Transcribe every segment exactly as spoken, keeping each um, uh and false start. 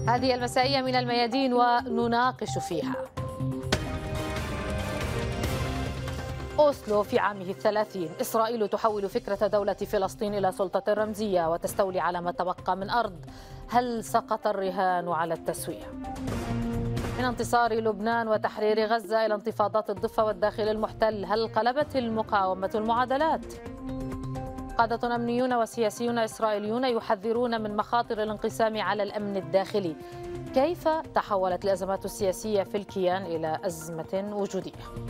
هذه المسائية من الميادين ونناقش فيها. أوسلو في عامه الثلاثين، إسرائيل تحول فكرة دولة فلسطين إلى سلطة رمزية وتستولي على ما تبقى من أرض. هل سقط الرهان على التسوية؟ من انتصار لبنان وتحرير غزة إلى انتفاضات الضفة والداخل المحتل، هل قلبت المقاومة المعادلات؟ قادة أمنيون وسياسيون إسرائيليون يحذرون من مخاطر الانقسام على الأمن الداخلي. كيف تحولت الأزمات السياسية في الكيان إلى أزمة وجودية؟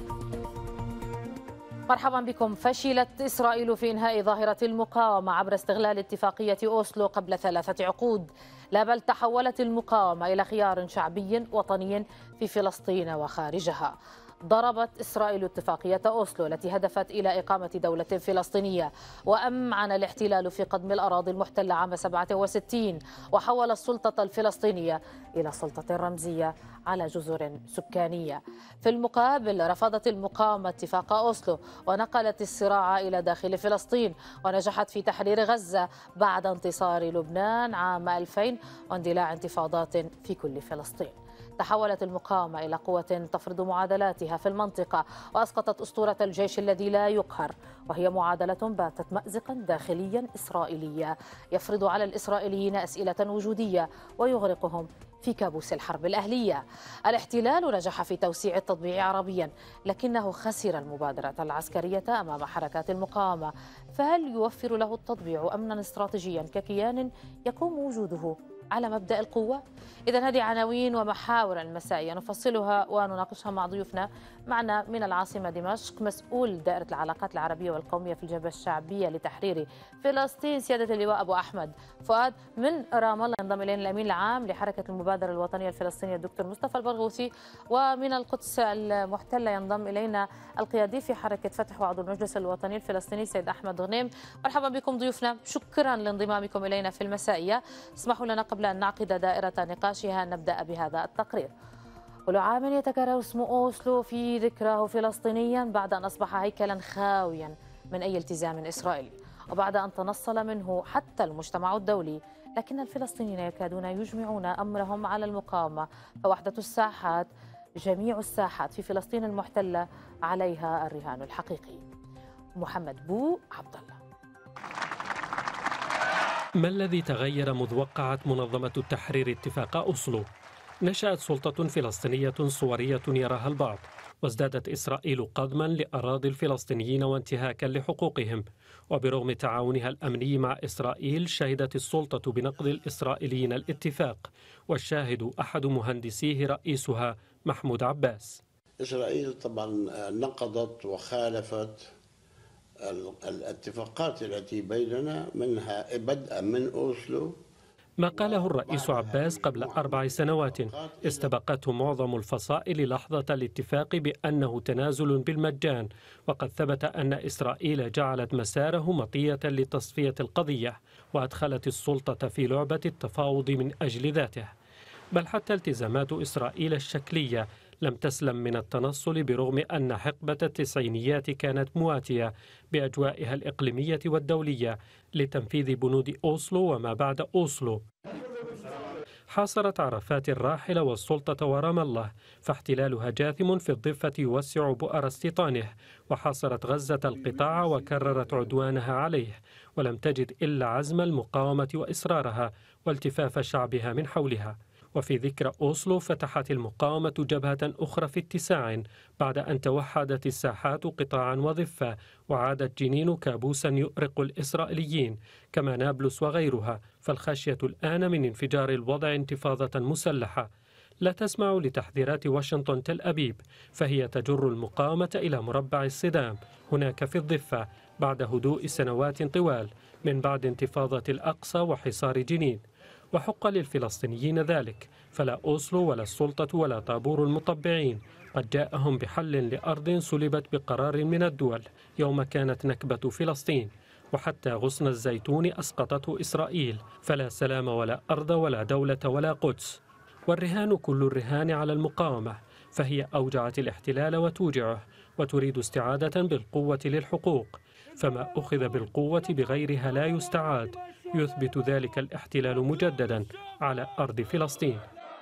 مرحبا بكم. فشلت إسرائيل في إنهاء ظاهرة المقاومة عبر استغلال اتفاقية أوسلو قبل ثلاثة عقود، لا بل تحولت المقاومة إلى خيار شعبي وطني في فلسطين وخارجها. ضربت إسرائيل اتفاقية أوسلو التي هدفت إلى إقامة دولة فلسطينية، وأمعن الاحتلال في قضم الأراضي المحتلة عام سبعة وستين، وحول السلطة الفلسطينية إلى سلطة رمزية على جزر سكانية. في المقابل رفضت المقاومة اتفاق أوسلو ونقلت الصراع إلى داخل فلسطين، ونجحت في تحرير غزة بعد انتصار لبنان عام ألفين واندلاع انتفاضات في كل فلسطين. تحولت المقاومة إلى قوة تفرض معادلاتها في المنطقة، وأسقطت أسطورة الجيش الذي لا يقهر، وهي معادلة باتت مأزقا داخليا إسرائيليا يفرض على الإسرائيليين أسئلة وجودية ويغرقهم في كابوس الحرب الأهلية. الاحتلال نجح في توسيع التطبيع عربيا، لكنه خسر المبادرة العسكرية أمام حركات المقاومة. فهل يوفر له التطبيع أمنا استراتيجيا ككيان يقوم وجوده على مبدأ القوة؟ إذن هذه عناوين ومحاور المسائية نفصلها ونناقشها مع ضيوفنا. معنا من العاصمة دمشق مسؤول دائرة العلاقات العربية والقومية في الجبهة الشعبية لتحرير فلسطين سيادة اللواء أبو أحمد فؤاد. من رام الله ينضم إلينا الأمين العام لحركة المبادرة الوطنية الفلسطينية الدكتور مصطفى البرغوثي، ومن القدس المحتلة ينضم إلينا القيادي في حركة فتح وعضو المجلس الوطني الفلسطيني سيد أحمد غنيم. مرحبا بكم ضيوفنا، شكرا لانضمامكم إلينا في المسائية. اسمحوا لنا قبل أن نعقد دائرة نقاشها نبدأ بهذا التقرير. كل عام يتكرر اسم أوسلو في ذكراه فلسطينيا بعد أن أصبح هيكلا خاويا من أي التزام إسرائيلي، وبعد أن تنصل منه حتى المجتمع الدولي. لكن الفلسطينيين يكادون يجمعون أمرهم على المقاومة، فوحدة الساحات، جميع الساحات في فلسطين المحتلة عليها الرهان الحقيقي. محمد بو عبد الله. ما الذي تغير مذ وقعت منظمة التحرير اتفاق أوسلو؟ نشأت سلطة فلسطينية صورية يراها البعض، وازدادت إسرائيل قضما لأراضي الفلسطينيين وانتهاكا لحقوقهم. وبرغم تعاونها الأمني مع إسرائيل شهدت السلطة بنقض الإسرائيليين الاتفاق، والشاهد أحد مهندسيه رئيسها محمود عباس. إسرائيل طبعا نقضت وخالفت الاتفاقات التي بيننا، منها بدءا من أوسلو. ما قاله الرئيس عباس قبل أربع سنوات استبقته معظم الفصائل لحظة الاتفاق بأنه تنازل بالمجان، وقد ثبت أن إسرائيل جعلت مساره مطية لتصفية القضية، وأدخلت السلطة في لعبة التفاوض من أجل ذاته. بل حتى التزامات إسرائيل الشكلية لم تسلم من التنصل، برغم أن حقبة التسعينيات كانت مواتية بأجوائها الإقليمية والدولية لتنفيذ بنود أوسلو وما بعد أوسلو. حاصرت عرفات الراحل والسلطة ورام الله، فاحتلالها جاثم في الضفة يوسع بؤر استيطانه، وحاصرت غزة القطاع وكررت عدوانها عليه، ولم تجد إلا عزم المقاومة وإصرارها والتفاف شعبها من حولها. وفي ذكرى أوسلو فتحت المقاومة جبهة أخرى في اتساع بعد أن توحدت الساحات قطاعا وضفة، وعادت جنين كابوسا يؤرق الإسرائيليين كما نابلس وغيرها. فالخشية الآن من انفجار الوضع انتفاضة مسلحة لا تسمع لتحذيرات واشنطن تل أبيب، فهي تجر المقاومة إلى مربع الصدام هناك في الضفة بعد هدوء سنوات طوال من بعد انتفاضة الأقصى وحصار جنين. وحق للفلسطينيين ذلك، فلا أوسلو ولا السلطة ولا طابور المطبعين قد جاءهم بحل لأرض سلبت بقرار من الدول يوم كانت نكبة فلسطين. وحتى غصن الزيتون أسقطته إسرائيل، فلا سلام ولا أرض ولا دولة ولا قدس. والرهان كل الرهان على المقاومة، فهي أوجعت الاحتلال وتوجعه، وتريد استعادة بالقوة للحقوق. فما أخذ بالقوة بغيرها لا يستعاد، يثبت ذلك الاحتلال مجددا على أرض فلسطين.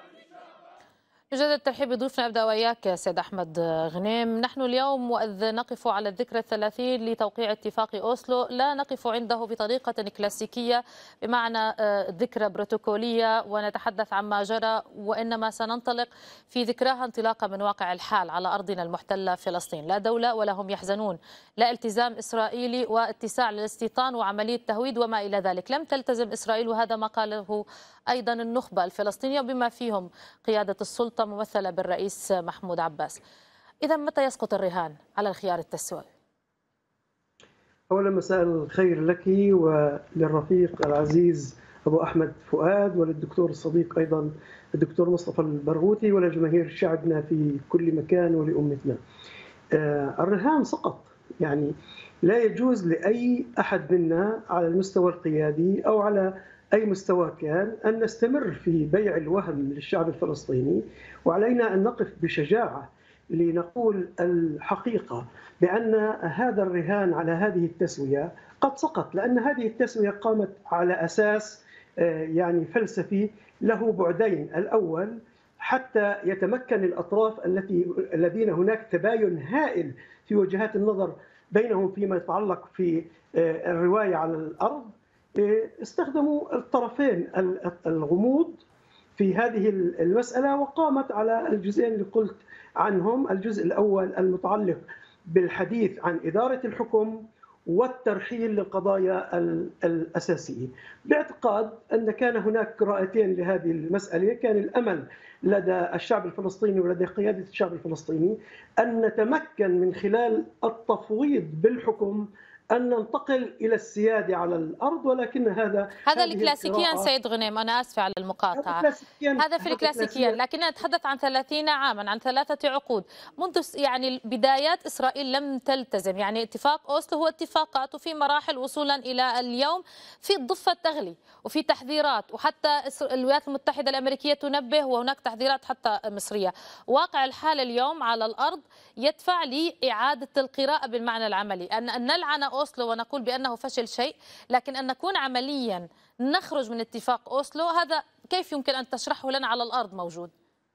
نجدد الترحيب بضيوفنا. ابدا وياك سيد احمد غنيم. نحن اليوم واذ نقف على الذكرى الثلاثين لتوقيع اتفاق اوسلو لا نقف عنده بطريقه كلاسيكيه بمعنى ذكرى بروتوكوليه ونتحدث عما جرى، وانما سننطلق في ذكراها انطلاقا من واقع الحال على ارضنا المحتله فلسطين. لا دوله ولا هم يحزنون، لا التزام اسرائيلي واتساع للاستيطان وعمليه تهويد وما الى ذلك. لم تلتزم اسرائيل، وهذا ما قاله ايضا النخبه الفلسطينيه بما فيهم قياده السلطه ممثلة بالرئيس محمود عباس. إذا متى يسقط الرهان على الخيار التسوي؟ أولا مساء الخير لك وللرفيق العزيز أبو أحمد فؤاد وللدكتور الصديق أيضا الدكتور مصطفى البرغوثي ولجماهير شعبنا في كل مكان ولأمتنا. الرهان سقط، يعني لا يجوز لأي أحد منا على المستوى القيادي أو على أي مستوى كان أن نستمر في بيع الوهم للشعب الفلسطيني، وعلينا أن نقف بشجاعة لنقول الحقيقة بأن هذا الرهان على هذه التسوية قد سقط، لأن هذه التسوية قامت على أساس يعني فلسفي له بعدين. الأول حتى يتمكن الأطراف التي الذين هناك تباين هائل في وجهات النظر بينهم فيما يتعلق في الرواية على الأرض، استخدموا الطرفين الغموض في هذه المسألة وقامت على الجزئين اللي قلت عنهم. الجزء الأول المتعلق بالحديث عن إدارة الحكم والترحيل للقضايا الأساسية، باعتقاد أن كان هناك قراءتين لهذه المسألة. كان الأمل لدى الشعب الفلسطيني ولدى قيادة الشعب الفلسطيني أن نتمكن من خلال التفويض بالحكم أن ننتقل إلى السيادة على الأرض، ولكن هذا هذا الكلاسيكيا سيد غنيم. أنا آسفة على المقاطعة، هذا في الكلاسيكيا، لكن نتحدث عن ثلاثين عاما، عن ثلاثة عقود منذ يعني بدايات إسرائيل لم تلتزم. يعني اتفاق أوسلو هو اتفاقات وفي مراحل وصولا إلى اليوم في الضفة تغلي وفي تحذيرات، وحتى الولايات المتحدة الأمريكية تنبه وهناك تحذيرات حتى مصرية. واقع الحال اليوم على الأرض يدفع لإعادة القراءة بالمعنى العملي، أن نلعن أوسلو ونقول بأنه فشل شيء، لكن أن نكون عمليا نخرج من اتفاق أوسلو هذا كيف يمكن أن تشرحه لنا على الأرض موجود؟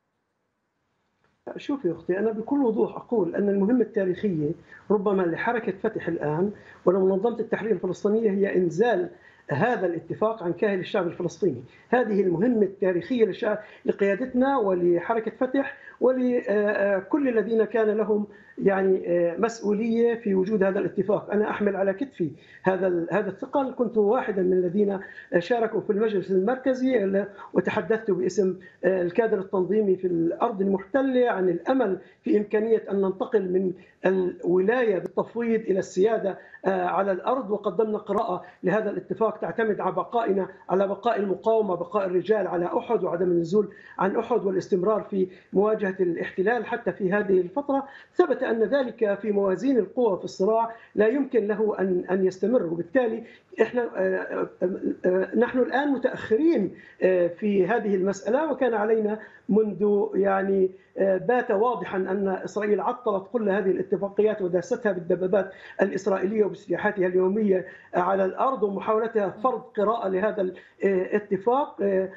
شوفي أختي، أنا بكل وضوح أقول أن المهمة التاريخية ربما لحركة فتح الآن ولمنظمة التحرير الفلسطينية هي إنزال هذا الاتفاق عن كاهل الشعب الفلسطيني. هذه المهمة التاريخية لقيادتنا ولحركة فتح ولكل الذين كان لهم يعني مسؤولية في وجود هذا الاتفاق. أنا أحمل على كتفي هذا هذا الثقل، كنت واحدا من الذين شاركوا في المجلس المركزي وتحدثت باسم الكادر التنظيمي في الأرض المحتلة عن الأمل في إمكانية أن ننتقل من الولاية بالتفويض إلى السيادة على الأرض، وقدمنا قراءة لهذا الاتفاق تعتمد على بقائنا على بقاء المقاومة، بقاء الرجال على أحد وعدم النزول عن أحد والاستمرار في مواجهة الاحتلال حتى في هذه الفترة. ثبت أن ذلك في موازين القوى في الصراع لا يمكن له أن أن يستمر، وبالتالي احنا نحن الآن متأخرين في هذه المسألة، وكان علينا منذ يعني بات واضحا أن إسرائيل عطلت كل هذه الاتفاقيات وداستها بالدبابات الإسرائيلية وبسلاحاتها اليومية على الأرض، ومحاولتها فرض قراءة لهذا الاتفاق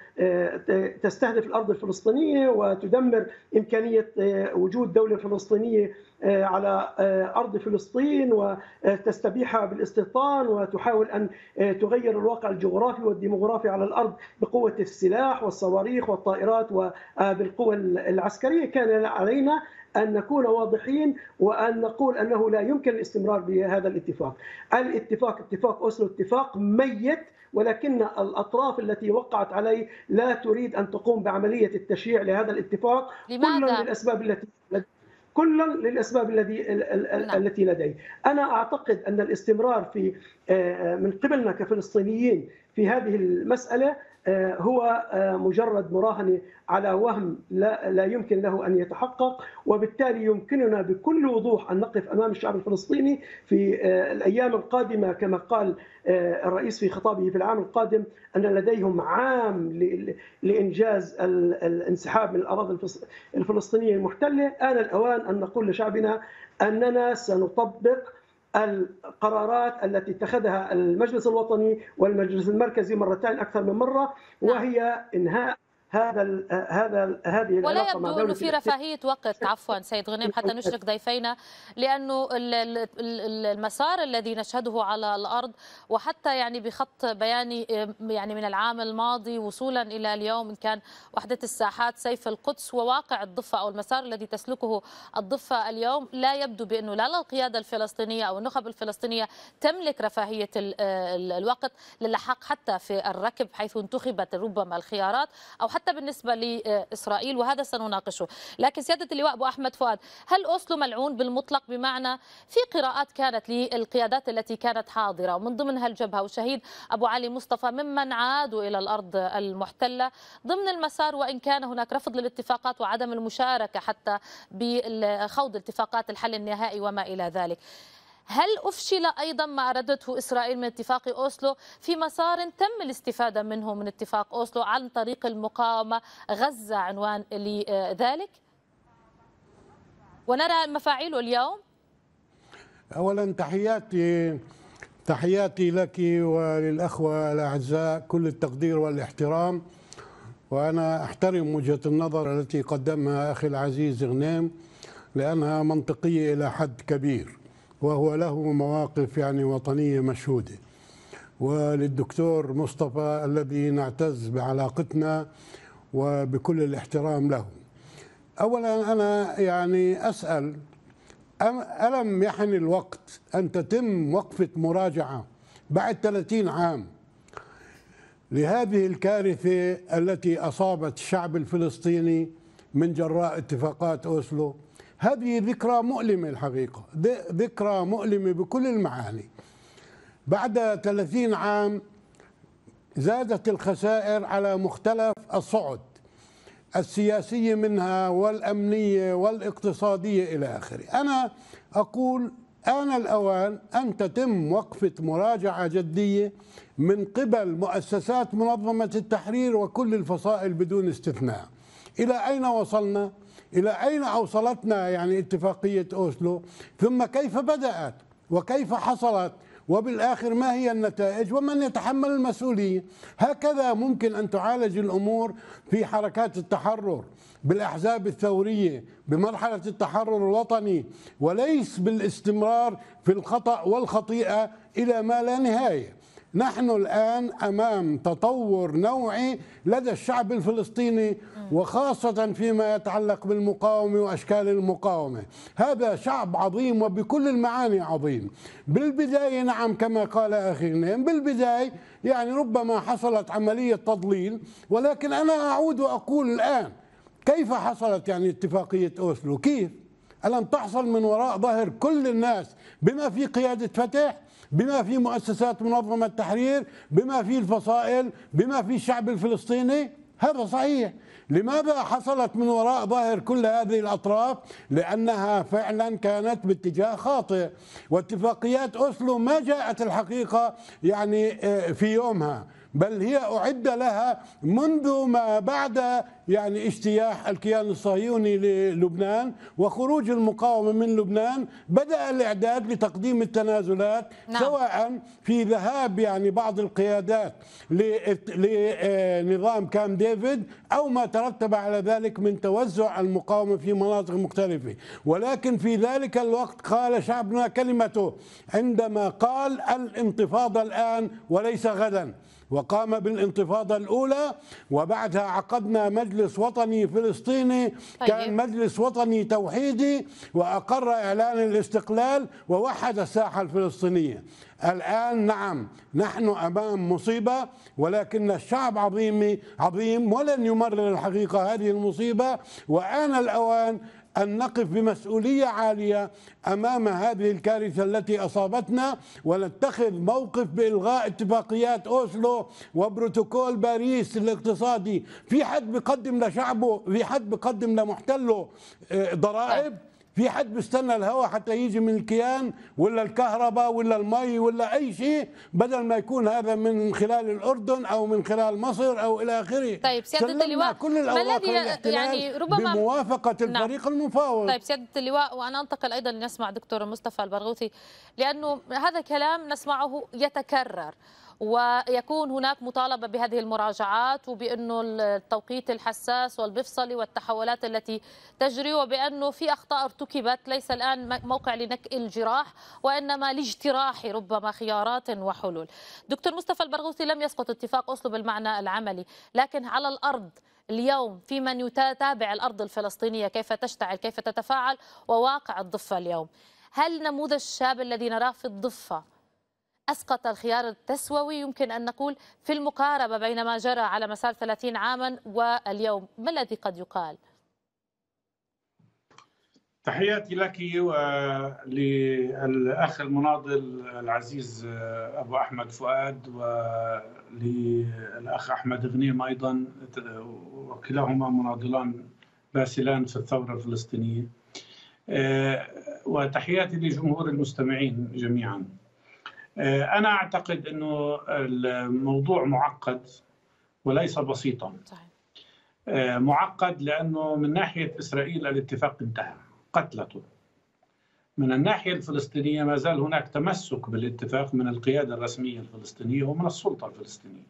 تستهدف الأرض الفلسطينية وتدمر إمكانية وجود دولة فلسطينية على أرض فلسطين وتستبيحها بالاستيطان، وتحاول أن تغير الواقع الجغرافي والديموغرافي على الأرض بقوة السلاح والصواريخ والطائرات وبالقوة العسكرية. كان علينا أن نكون واضحين وأن نقول أنه لا يمكن الاستمرار بهذا الاتفاق. الاتفاق اتفاق أوسلو اتفاق ميت، ولكن الأطراف التي وقعت عليه لا تريد أن تقوم بعملية التشريع لهذا الاتفاق. لماذا؟ للأسباب التي كلا للأسباب التي التي لدي. أنا أعتقد أن الاستمرار في من قبلنا كفلسطينيين في هذه المسألة هو مجرد مراهنة على وهم لا, لا يمكن له أن يتحقق، وبالتالي يمكننا بكل وضوح أن نقف أمام الشعب الفلسطيني في الأيام القادمة كما قال الرئيس في خطابه في العام القادم أن لديهم عام لإنجاز الانسحاب من الأراضي الفلسطينية المحتلة. آن الأوان أن نقول لشعبنا أننا سنطبق القرارات التي اتخذها المجلس الوطني والمجلس المركزي مرتين أكثر من مرة، وهي إنهاء هذا ال هذا ال هذه ولا العلاقة مع يبدو دولة أنه في رفاهية وقت. عفوا سيد غنيم حتى نشرك ضيفينا، لأنه المسار الذي نشهده على الأرض وحتى يعني بخط بياني يعني من العام الماضي وصولا إلى اليوم، إن كان وحدة الساحات سيف القدس وواقع الضفة أو المسار الذي تسلكه الضفة اليوم، لا يبدو بأنه لا القيادة الفلسطينية أو النخب الفلسطينية تملك رفاهية الوقت للحق حتى في الركب حيث انتخبت ربما الخيارات، أو حتى حتى بالنسبة لإسرائيل، وهذا سنناقشه. لكن سيادة اللواء أبو أحمد فؤاد، هل أوسلو ملعون بالمطلق؟ بمعنى في قراءات كانت للقيادات التي كانت حاضرة ومن ضمنها الجبهة والشهيد أبو علي مصطفى ممن عادوا إلى الأرض المحتلة ضمن المسار، وإن كان هناك رفض للاتفاقات وعدم المشاركة حتى بخوض اتفاقات الحل النهائي وما إلى ذلك. هل أفشل أيضا ما أردته إسرائيل من اتفاق أوسلو في مسار تم الاستفادة منه من اتفاق أوسلو عن طريق المقاومة؟ غزة عنوان لذلك ونرى مفاعيله اليوم. أولا تحياتي تحياتي لك وللأخوة الأعزاء كل التقدير والاحترام، وأنا أحترم وجهة النظر التي قدمها أخي العزيز غنيم لأنها منطقية إلى حد كبير، وهو له مواقف يعني وطنية مشهودة. وللدكتور مصطفى الذي نعتز بعلاقتنا وبكل الاحترام له. أولا أنا يعني أسأل، ألم يحن الوقت أن تتم وقفة مراجعة بعد ثلاثين عام لهذه الكارثة التي أصابت الشعب الفلسطيني من جراء اتفاقات أوسلو؟ هذه ذكرى مؤلمة الحقيقة، ذكرى مؤلمة بكل المعاني. بعد ثلاثين عام زادت الخسائر على مختلف الصعد، السياسية منها والأمنية والاقتصادية إلى آخره. أنا أقول آن الأوان أن تتم وقفة مراجعة جدية من قبل مؤسسات منظمة التحرير وكل الفصائل بدون استثناء. إلى أين وصلنا؟ إلى أين أوصلتنا يعني اتفاقية أوسلو؟ ثم كيف بدأت وكيف حصلت؟ وبالآخر ما هي النتائج ومن يتحمل المسؤولية؟ هكذا ممكن أن تعالج الأمور في حركات التحرر، بالأحزاب الثورية، بمرحلة التحرر الوطني، وليس بالاستمرار في الخطأ والخطيئة إلى ما لا نهاية. نحن الآن أمام تطور نوعي لدى الشعب الفلسطيني، وخاصة فيما يتعلق بالمقاومة وأشكال المقاومة. هذا شعب عظيم وبكل المعاني عظيم. بالبداية نعم كما قال أخي غنيم، بالبداية يعني ربما حصلت عملية تضليل، ولكن أنا أعود وأقول الآن كيف حصلت يعني اتفاقية أوسلو؟ كيف؟ ألم تحصل من وراء ظهر كل الناس بما في قيادة فتح، بما في مؤسسات منظمة التحرير، بما في الفصائل، بما في الشعب الفلسطيني؟ هذا صحيح. لماذا حصلت من وراء ظاهر كل هذه الأطراف؟ لأنها فعلا كانت باتجاه خاطئ، واتفاقيات أوسلو ما جاءت الحقيقة يعني في يومها، بل هي أعد لها منذ ما بعد يعني اجتياح الكيان الصهيوني للبنان وخروج المقاومة من لبنان. بدأ الإعداد لتقديم التنازلات، نعم. سواء في ذهاب يعني بعض القيادات لنظام كامب ديفيد أو ما ترتب على ذلك من توزع المقاومة في مناطق مختلفة. ولكن في ذلك الوقت قال شعبنا كلمته عندما قال الانتفاضة الآن وليس غدا، وقام بالانتفاضة الأولى، وبعدها عقدنا مجلس وطني فلسطيني كان مجلس وطني توحيدي، وأقر إعلان الاستقلال ووحد الساحة الفلسطينية. الآن نعم نحن أمام مصيبة، ولكن الشعب عظيم عظيم ولن يمرر الحقيقة هذه المصيبة، وآن الأوان أن نقف بمسؤولية عالية أمام هذه الكارثة التي أصابتنا، ونتخذ موقف بإلغاء اتفاقيات أوسلو وبروتوكول باريس الاقتصادي. في حد بيقدم لشعبه، في حد بيقدم لمحتله ضرائب؟ في حد بيستنى الهواء حتى يجي من الكيان ولا الكهرباء ولا المي ولا أي شيء، بدل ما يكون هذا من خلال الأردن أو من خلال مصر أو إلى آخره. طيب سيادة اللواء، كل الأوراق يعني ربما بموافقة الفريق نعم. المفاوض. طيب سيادة اللواء، وأنا أنتقل أيضا لنسمع دكتور مصطفى البرغوثي، لأنه هذا كلام نسمعه يتكرر، ويكون هناك مطالبة بهذه المراجعات وبأنه التوقيت الحساس والمفصلي والتحولات التي تجري، وبأنه في أخطاء ارتكبت ليس الآن موقع لنكء الجراح وإنما لاجتراح ربما خيارات وحلول. دكتور مصطفى البرغوثي، لم يسقط اتفاق أوسلو بالمعنى العملي، لكن على الأرض اليوم في من يتابع الأرض الفلسطينية كيف تشتعل كيف تتفاعل وواقع الضفة اليوم، هل نموذج الشاب الذي نراه في الضفة أسقط الخيار التسووي يمكن أن نقول في المقاربة بين ما جرى على مسار ثلاثين عاما واليوم؟ ما الذي قد يقال؟ تحياتي لك وللأخ المناضل العزيز أبو أحمد فؤاد وللأخ أحمد غنيم أيضا، وكلاهما مناضلان باسلان في الثورة الفلسطينية، وتحياتي لجمهور المستمعين جميعا. أنا أعتقد أنه الموضوع معقد وليس بسيطا. معقد لأنه من ناحية إسرائيل الاتفاق انتهى، قتلته. من الناحية الفلسطينية ما زال هناك تمسك بالاتفاق من القيادة الرسمية الفلسطينية ومن السلطة الفلسطينية،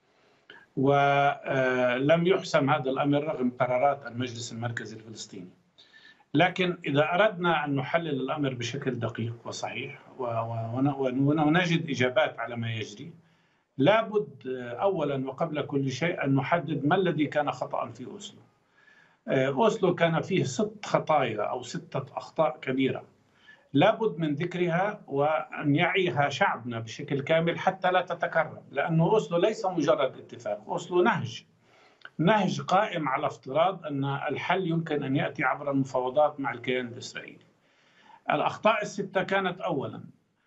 ولم يحسم هذا الأمر رغم قرارات المجلس المركزي الفلسطيني. لكن إذا أردنا أن نحلل الأمر بشكل دقيق وصحيح ونجد إجابات على ما يجري، لابد أولا وقبل كل شيء أن نحدد ما الذي كان خطأ في أوسلو. أوسلو كان فيه ست خطايا أو ستة أخطاء كبيرة لابد من ذكرها وأن يعيها شعبنا بشكل كامل حتى لا تتكرر، لأن أوسلو ليس مجرد اتفاق، أوسلو نهج نهج قائم على افتراض أن الحل يمكن أن يأتي عبر المفاوضات مع الكيان الإسرائيلي. الأخطاء الستة كانت أولا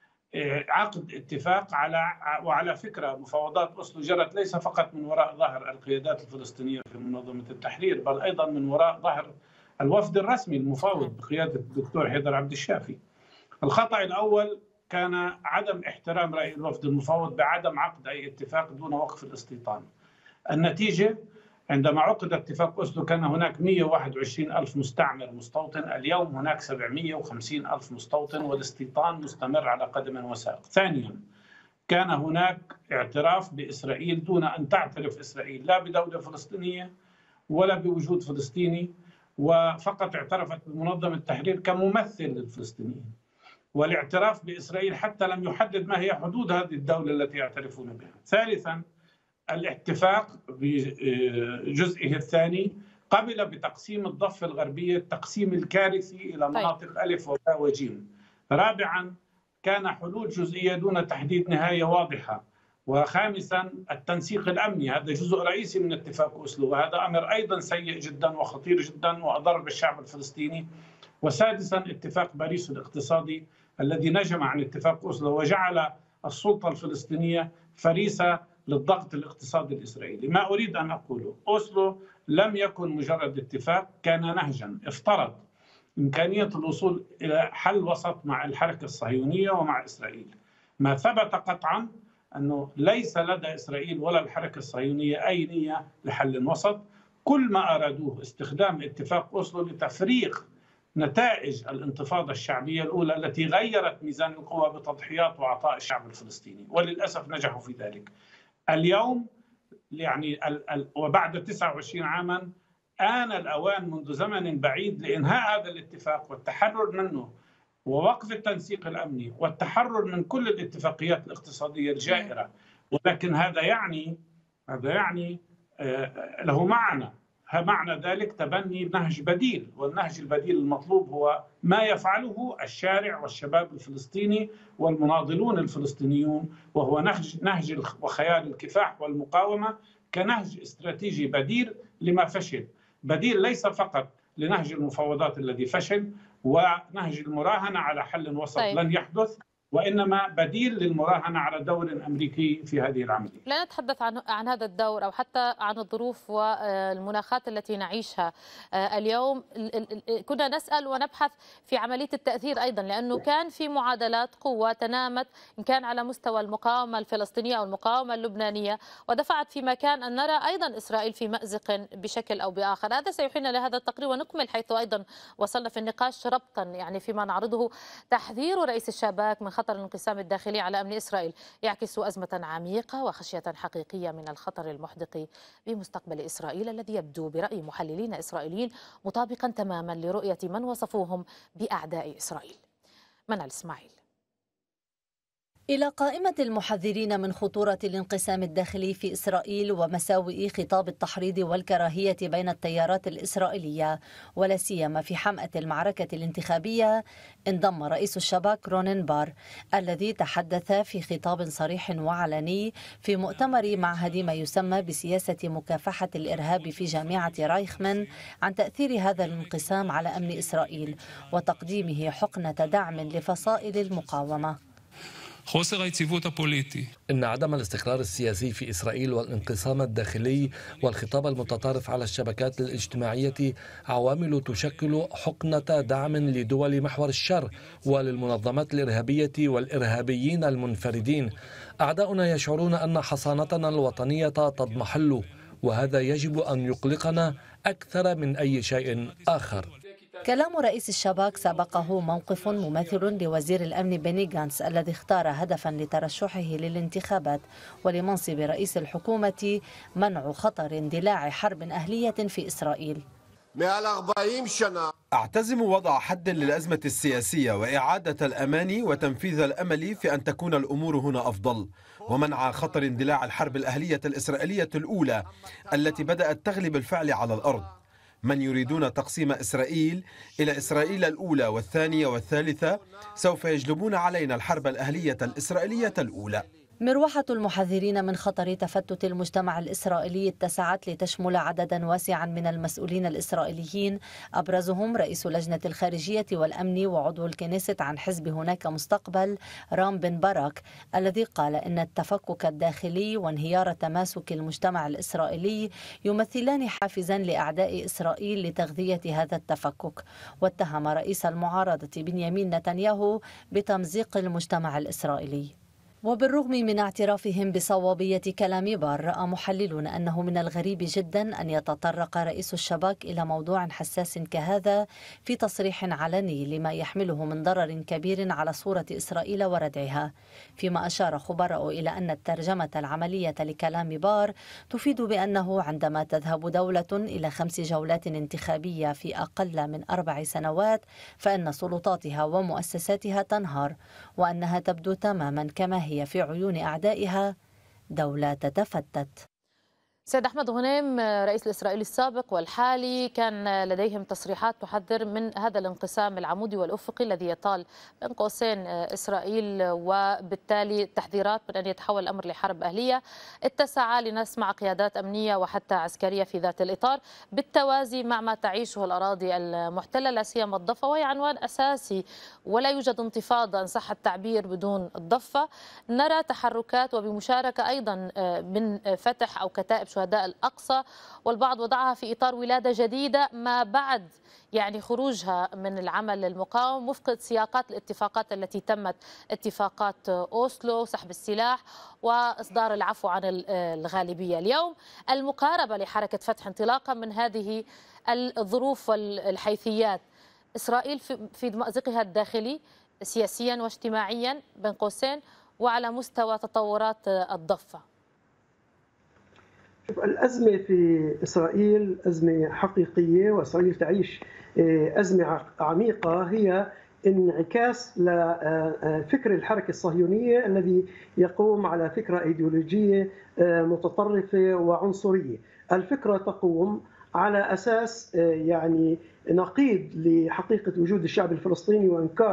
عقد اتفاق على، وعلى فكرة مفاوضات أوسلو جرت ليس فقط من وراء ظهر القيادات الفلسطينية في منظمة التحرير، بل أيضا من وراء ظهر الوفد الرسمي المفاوض بقيادة الدكتور حيدر عبد الشافي. الخطأ الأول كان عدم احترام رأي الوفد المفاوض بعدم عقد أي اتفاق دون وقف الاستيطان. النتيجة عندما عقد اتفاق أوسلو كان هناك مئة وواحد وعشرين ألف مستعمر مستوطن، اليوم هناك سبعمئة وخمسين ألف مستوطن والاستيطان مستمر على قدم وساق. ثانيا، كان هناك اعتراف بإسرائيل دون أن تعترف إسرائيل لا بدولة فلسطينية ولا بوجود فلسطيني، وفقط اعترفت بمنظمة التحرير كممثل للفلسطينيين، والاعتراف بإسرائيل حتى لم يحدد ما هي حدود هذه الدولة التي يعترفون بها. ثالثا، الاتفاق بجزئه الثاني قبل بتقسيم الضفة الغربية التقسيم الكارثي إلى مناطق ألف وباء وجيم. رابعا، كان حلول جزئية دون تحديد نهاية واضحة. وخامسا، التنسيق الأمني، هذا جزء رئيسي من اتفاق أوسلو، وهذا أمر أيضا سيء جدا وخطير جدا وأضر بالشعب الفلسطيني. وسادسا، اتفاق باريس الاقتصادي الذي نجم عن اتفاق أوسلو وجعل السلطة الفلسطينية فريسة للضغط الاقتصادي الإسرائيلي. ما أريد أن أقوله، أوسلو لم يكن مجرد اتفاق، كان نهجا افترض إمكانية الوصول إلى حل وسط مع الحركة الصهيونية ومع إسرائيل. ما ثبت قطعا أنه ليس لدى إسرائيل ولا الحركة الصهيونية أي نية لحل وسط. كل ما أرادوه استخدام اتفاق أوسلو لتفريغ نتائج الانتفاضة الشعبية الأولى التي غيرت ميزان القوى بتضحيات وعطاء الشعب الفلسطيني، وللأسف نجحوا في ذلك. اليوم يعني ال ال وبعد تسعة وعشرين عاما آن الأوان منذ زمن بعيد لإنهاء هذا الاتفاق والتحرر منه ووقف التنسيق الأمني والتحرر من كل الاتفاقيات الاقتصادية الجائرة. ولكن هذا يعني هذا يعني آه له معنى، معنى ذلك تبني نهج بديل، والنهج البديل المطلوب هو ما يفعله الشارع والشباب الفلسطيني والمناضلون الفلسطينيون، وهو نهج نهج وخيال الكفاح والمقاومة كنهج استراتيجي بديل لما فشل، بديل ليس فقط لنهج المفاوضات الذي فشل ونهج المراهنة على حل وسط طيب. لن يحدث، وإنما بديل للمراهنة على دور أمريكي في هذه العملية. لا نتحدث عن عن هذا الدور أو حتى عن الظروف والمناخات التي نعيشها اليوم. كنا نسأل ونبحث في عملية التأثير أيضا، لأنه كان في معادلات قوة تنامت إن كان على مستوى المقاومة الفلسطينية أو المقاومة اللبنانية، ودفعت في مكان أن نرى أيضا إسرائيل في مأزق بشكل أو بآخر. هذا سيحيلنا لهذا التقرير ونكمل حيث أيضا وصلنا في النقاش ربطا يعني فيما نعرضه. تحذير رئيس الشباك من خطر الانقسام الداخلي على أمن إسرائيل يعكس أزمة عميقة وخشية حقيقية من الخطر المحدق بمستقبل إسرائيل، الذي يبدو برأي محللين إسرائيليين مطابقا تماما لرؤية من وصفوهم بأعداء إسرائيل. منال إسماعيل. إلى قائمة المحذرين من خطورة الانقسام الداخلي في إسرائيل ومساوئ خطاب التحريض والكراهية بين التيارات الإسرائيلية ولا سيما في حمأة المعركة الانتخابية، انضم رئيس الشباك رونن بار، الذي تحدث في خطاب صريح وعلني في مؤتمر معهد ما يسمى بسياسة مكافحة الإرهاب في جامعة رايخمان عن تأثير هذا الانقسام على أمن إسرائيل وتقديمه حقنة دعم لفصائل المقاومة. إن عدم الاستقرار السياسي في إسرائيل والانقسام الداخلي والخطاب المتطرف على الشبكات الاجتماعية عوامل تشكل حقنة دعم لدول محور الشر وللمنظمات الإرهابية والإرهابيين المنفردين. أعداؤنا يشعرون أن حصانتنا الوطنية تضمحل، وهذا يجب أن يقلقنا أكثر من أي شيء آخر. كلام رئيس الشباك سبقه موقف مماثل لوزير الأمن بني غانتس، الذي اختار هدفا لترشحه للانتخابات ولمنصب رئيس الحكومة منع خطر اندلاع حرب أهلية في إسرائيل. أعتزم وضع حد للأزمة السياسية وإعادة الأمان وتنفيذ الأمل في أن تكون الأمور هنا أفضل، ومنع خطر اندلاع الحرب الأهلية الإسرائيلية الأولى التي بدأت تغلب الفعل على الأرض. من يريدون تقسيم إسرائيل إلى إسرائيل الأولى والثانية والثالثة سوف يجلبون علينا الحرب الأهلية الإسرائيلية الأولى. مروحة المحذرين من خطر تفتت المجتمع الإسرائيلي اتسعت لتشمل عددا واسعا من المسؤولين الإسرائيليين، أبرزهم رئيس لجنة الخارجية والأمن وعضو الكنيست عن حزب هناك مستقبل رام بن برك، الذي قال إن التفكك الداخلي وانهيار تماسك المجتمع الإسرائيلي يمثلان حافزا لأعداء إسرائيل لتغذية هذا التفكك، واتهم رئيس المعارضة بنيامين نتنياهو بتمزيق المجتمع الإسرائيلي. وبالرغم من اعترافهم بصوابية كلام بار، رأى محللون أنه من الغريب جدا أن يتطرق رئيس الشباك إلى موضوع حساس كهذا في تصريح علني، لما يحمله من ضرر كبير على صورة إسرائيل وردعها، فيما أشار خبراء إلى أن الترجمة العملية لكلام بار تفيد بأنه عندما تذهب دولة إلى خمس جولات انتخابية في أقل من أربع سنوات فإن سلطاتها ومؤسساتها تنهار، وأنها تبدو تماما كما هي في عيون أعدائها دولة تتفتت. سيد أحمد غنيم رئيس الإسرائيلي السابق والحالي كان لديهم تصريحات تحذر من هذا الانقسام العمودي والأفقي الذي يطال بين قوسين إسرائيل، وبالتالي تحذيرات من أن يتحول الأمر لحرب أهلية. اتسع لنسمع قيادات أمنية وحتى عسكرية في ذات الإطار، بالتوازي مع ما تعيشه الأراضي المحتلة لا سيما الضفة، وهي عنوان أساسي ولا يوجد انتفاضة إن صح التعبير بدون الضفة. نرى تحركات وبمشاركة أيضا من فتح أو كتائب شهداء الأقصى، والبعض وضعها في إطار ولادة جديدة ما بعد يعني خروجها من العمل المقاوم وفق سياقات الاتفاقات التي تمت، اتفاقات أوسلو، سحب السلاح وإصدار العفو عن الغالبية. اليوم المقاربة لحركة فتح انطلاقا من هذه الظروف والحيثيات، إسرائيل في مأزقها الداخلي سياسيا واجتماعيا بين قوسين وعلى مستوى تطورات الضفة. الأزمة في إسرائيل أزمة حقيقية، وإسرائيل تعيش أزمة عميقة هي انعكاس لفكر الحركة الصهيونية الذي يقوم على فكرة أيديولوجية متطرفة وعنصرية. الفكرة تقوم على أساس يعني نقيض لحقيقة وجود الشعب الفلسطيني وإنكار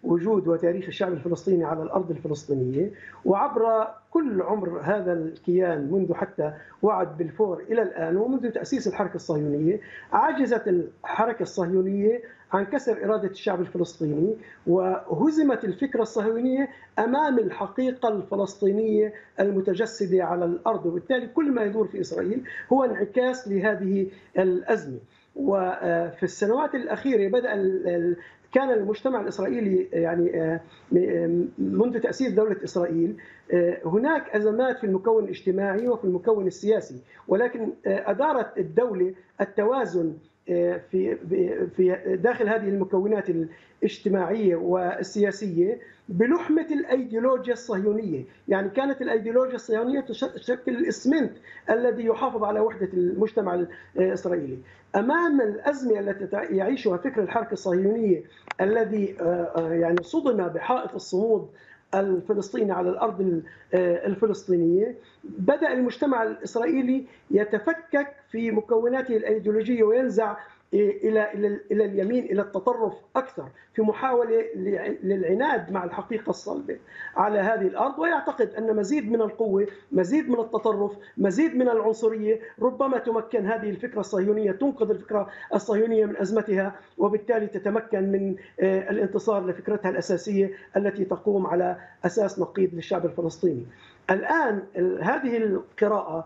وجود وتاريخ الشعب الفلسطيني على الأرض الفلسطينية، وعبر كل عمر هذا الكيان منذ حتى وعد بلفور إلى الآن ومنذ تأسيس الحركة الصهيونية، عجزت الحركة الصهيونية عن كسر إرادة الشعب الفلسطيني، وهزمت الفكرة الصهيونية أمام الحقيقة الفلسطينية المتجسدة على الأرض، وبالتالي كل ما يدور في إسرائيل هو انعكاس لهذه الأزمة. وفي السنوات الأخيرة بدأ كان المجتمع الإسرائيلي يعني منذ تأسيس دولة إسرائيل هناك أزمات في المكون الاجتماعي وفي المكون السياسي، ولكن أدارت الدولة التوازن في في داخل هذه المكونات الاجتماعية والسياسية بلحمة الأيديولوجيا الصهيونية. يعني كانت الأيديولوجيا الصهيونية تشكل الإسمنت الذي يحافظ على وحدة المجتمع الإسرائيلي. أمام الأزمة التي يعيشها فكر الحركة الصهيونية الذي يعني صدم بحائط الصمود الفلسطيني على الأرض الفلسطينية، بدأ المجتمع الإسرائيلي يتفكك في مكوناته الأيديولوجية وينزع إلى إلى اليمين، إلى التطرف أكثر، في محاولة للعناد مع الحقيقة الصلبة على هذه الأرض، ويعتقد أن مزيد من القوة، مزيد من التطرف، مزيد من العنصرية ربما تمكن هذه الفكرة الصهيونية، تنقذ الفكرة الصهيونية من أزمتها، وبالتالي تتمكن من الانتصار لفكرتها الأساسية التي تقوم على أساس نقيض للشعب الفلسطيني. الآن هذه القراءة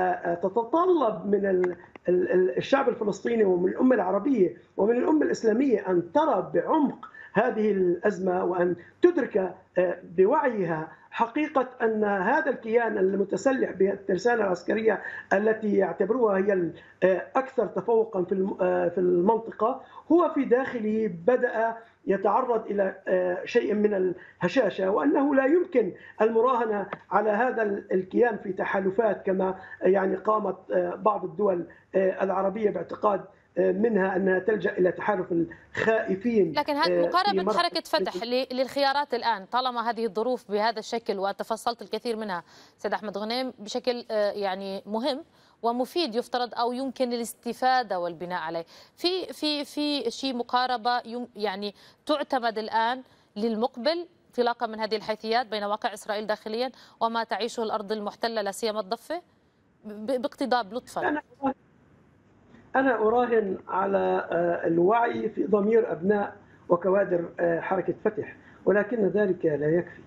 تتطلب من الشعب الفلسطيني ومن الأمة العربية ومن الأمة الإسلامية أن ترى بعمق هذه الأزمة، وأن تدرك بوعيها حقيقة أن هذا الكيان المتسلح بالترسانة العسكرية التي يعتبروها هي الأكثر تفوقا في المنطقة هو في داخله بدأ يتعرض إلى شيء من الهشاشة، وأنه لا يمكن المراهنة على هذا الكيان في تحالفات كما يعني قامت بعض الدول العربية باعتقاد منها أنها تلجأ إلى تحالف الخائفين. لكن مقاربة حركة فتح للخيارات الآن طالما هذه الظروف بهذا الشكل، وأنت فصلت الكثير منها سيد أحمد غنيم بشكل يعني مهم ومفيد يفترض أو يمكن الاستفادة والبناء عليه، في في في شيء مقاربة يعني تعتمد الآن للمقبل انطلاقا من هذه الحيثيات بين واقع إسرائيل داخليا وما تعيشه الأرض المحتلة لا سيما الضفة باقتضاب لطفا؟ أنا أنا أراهن على الوعي في ضمير أبناء وكوادر حركة فتح، ولكن ذلك لا يكفي.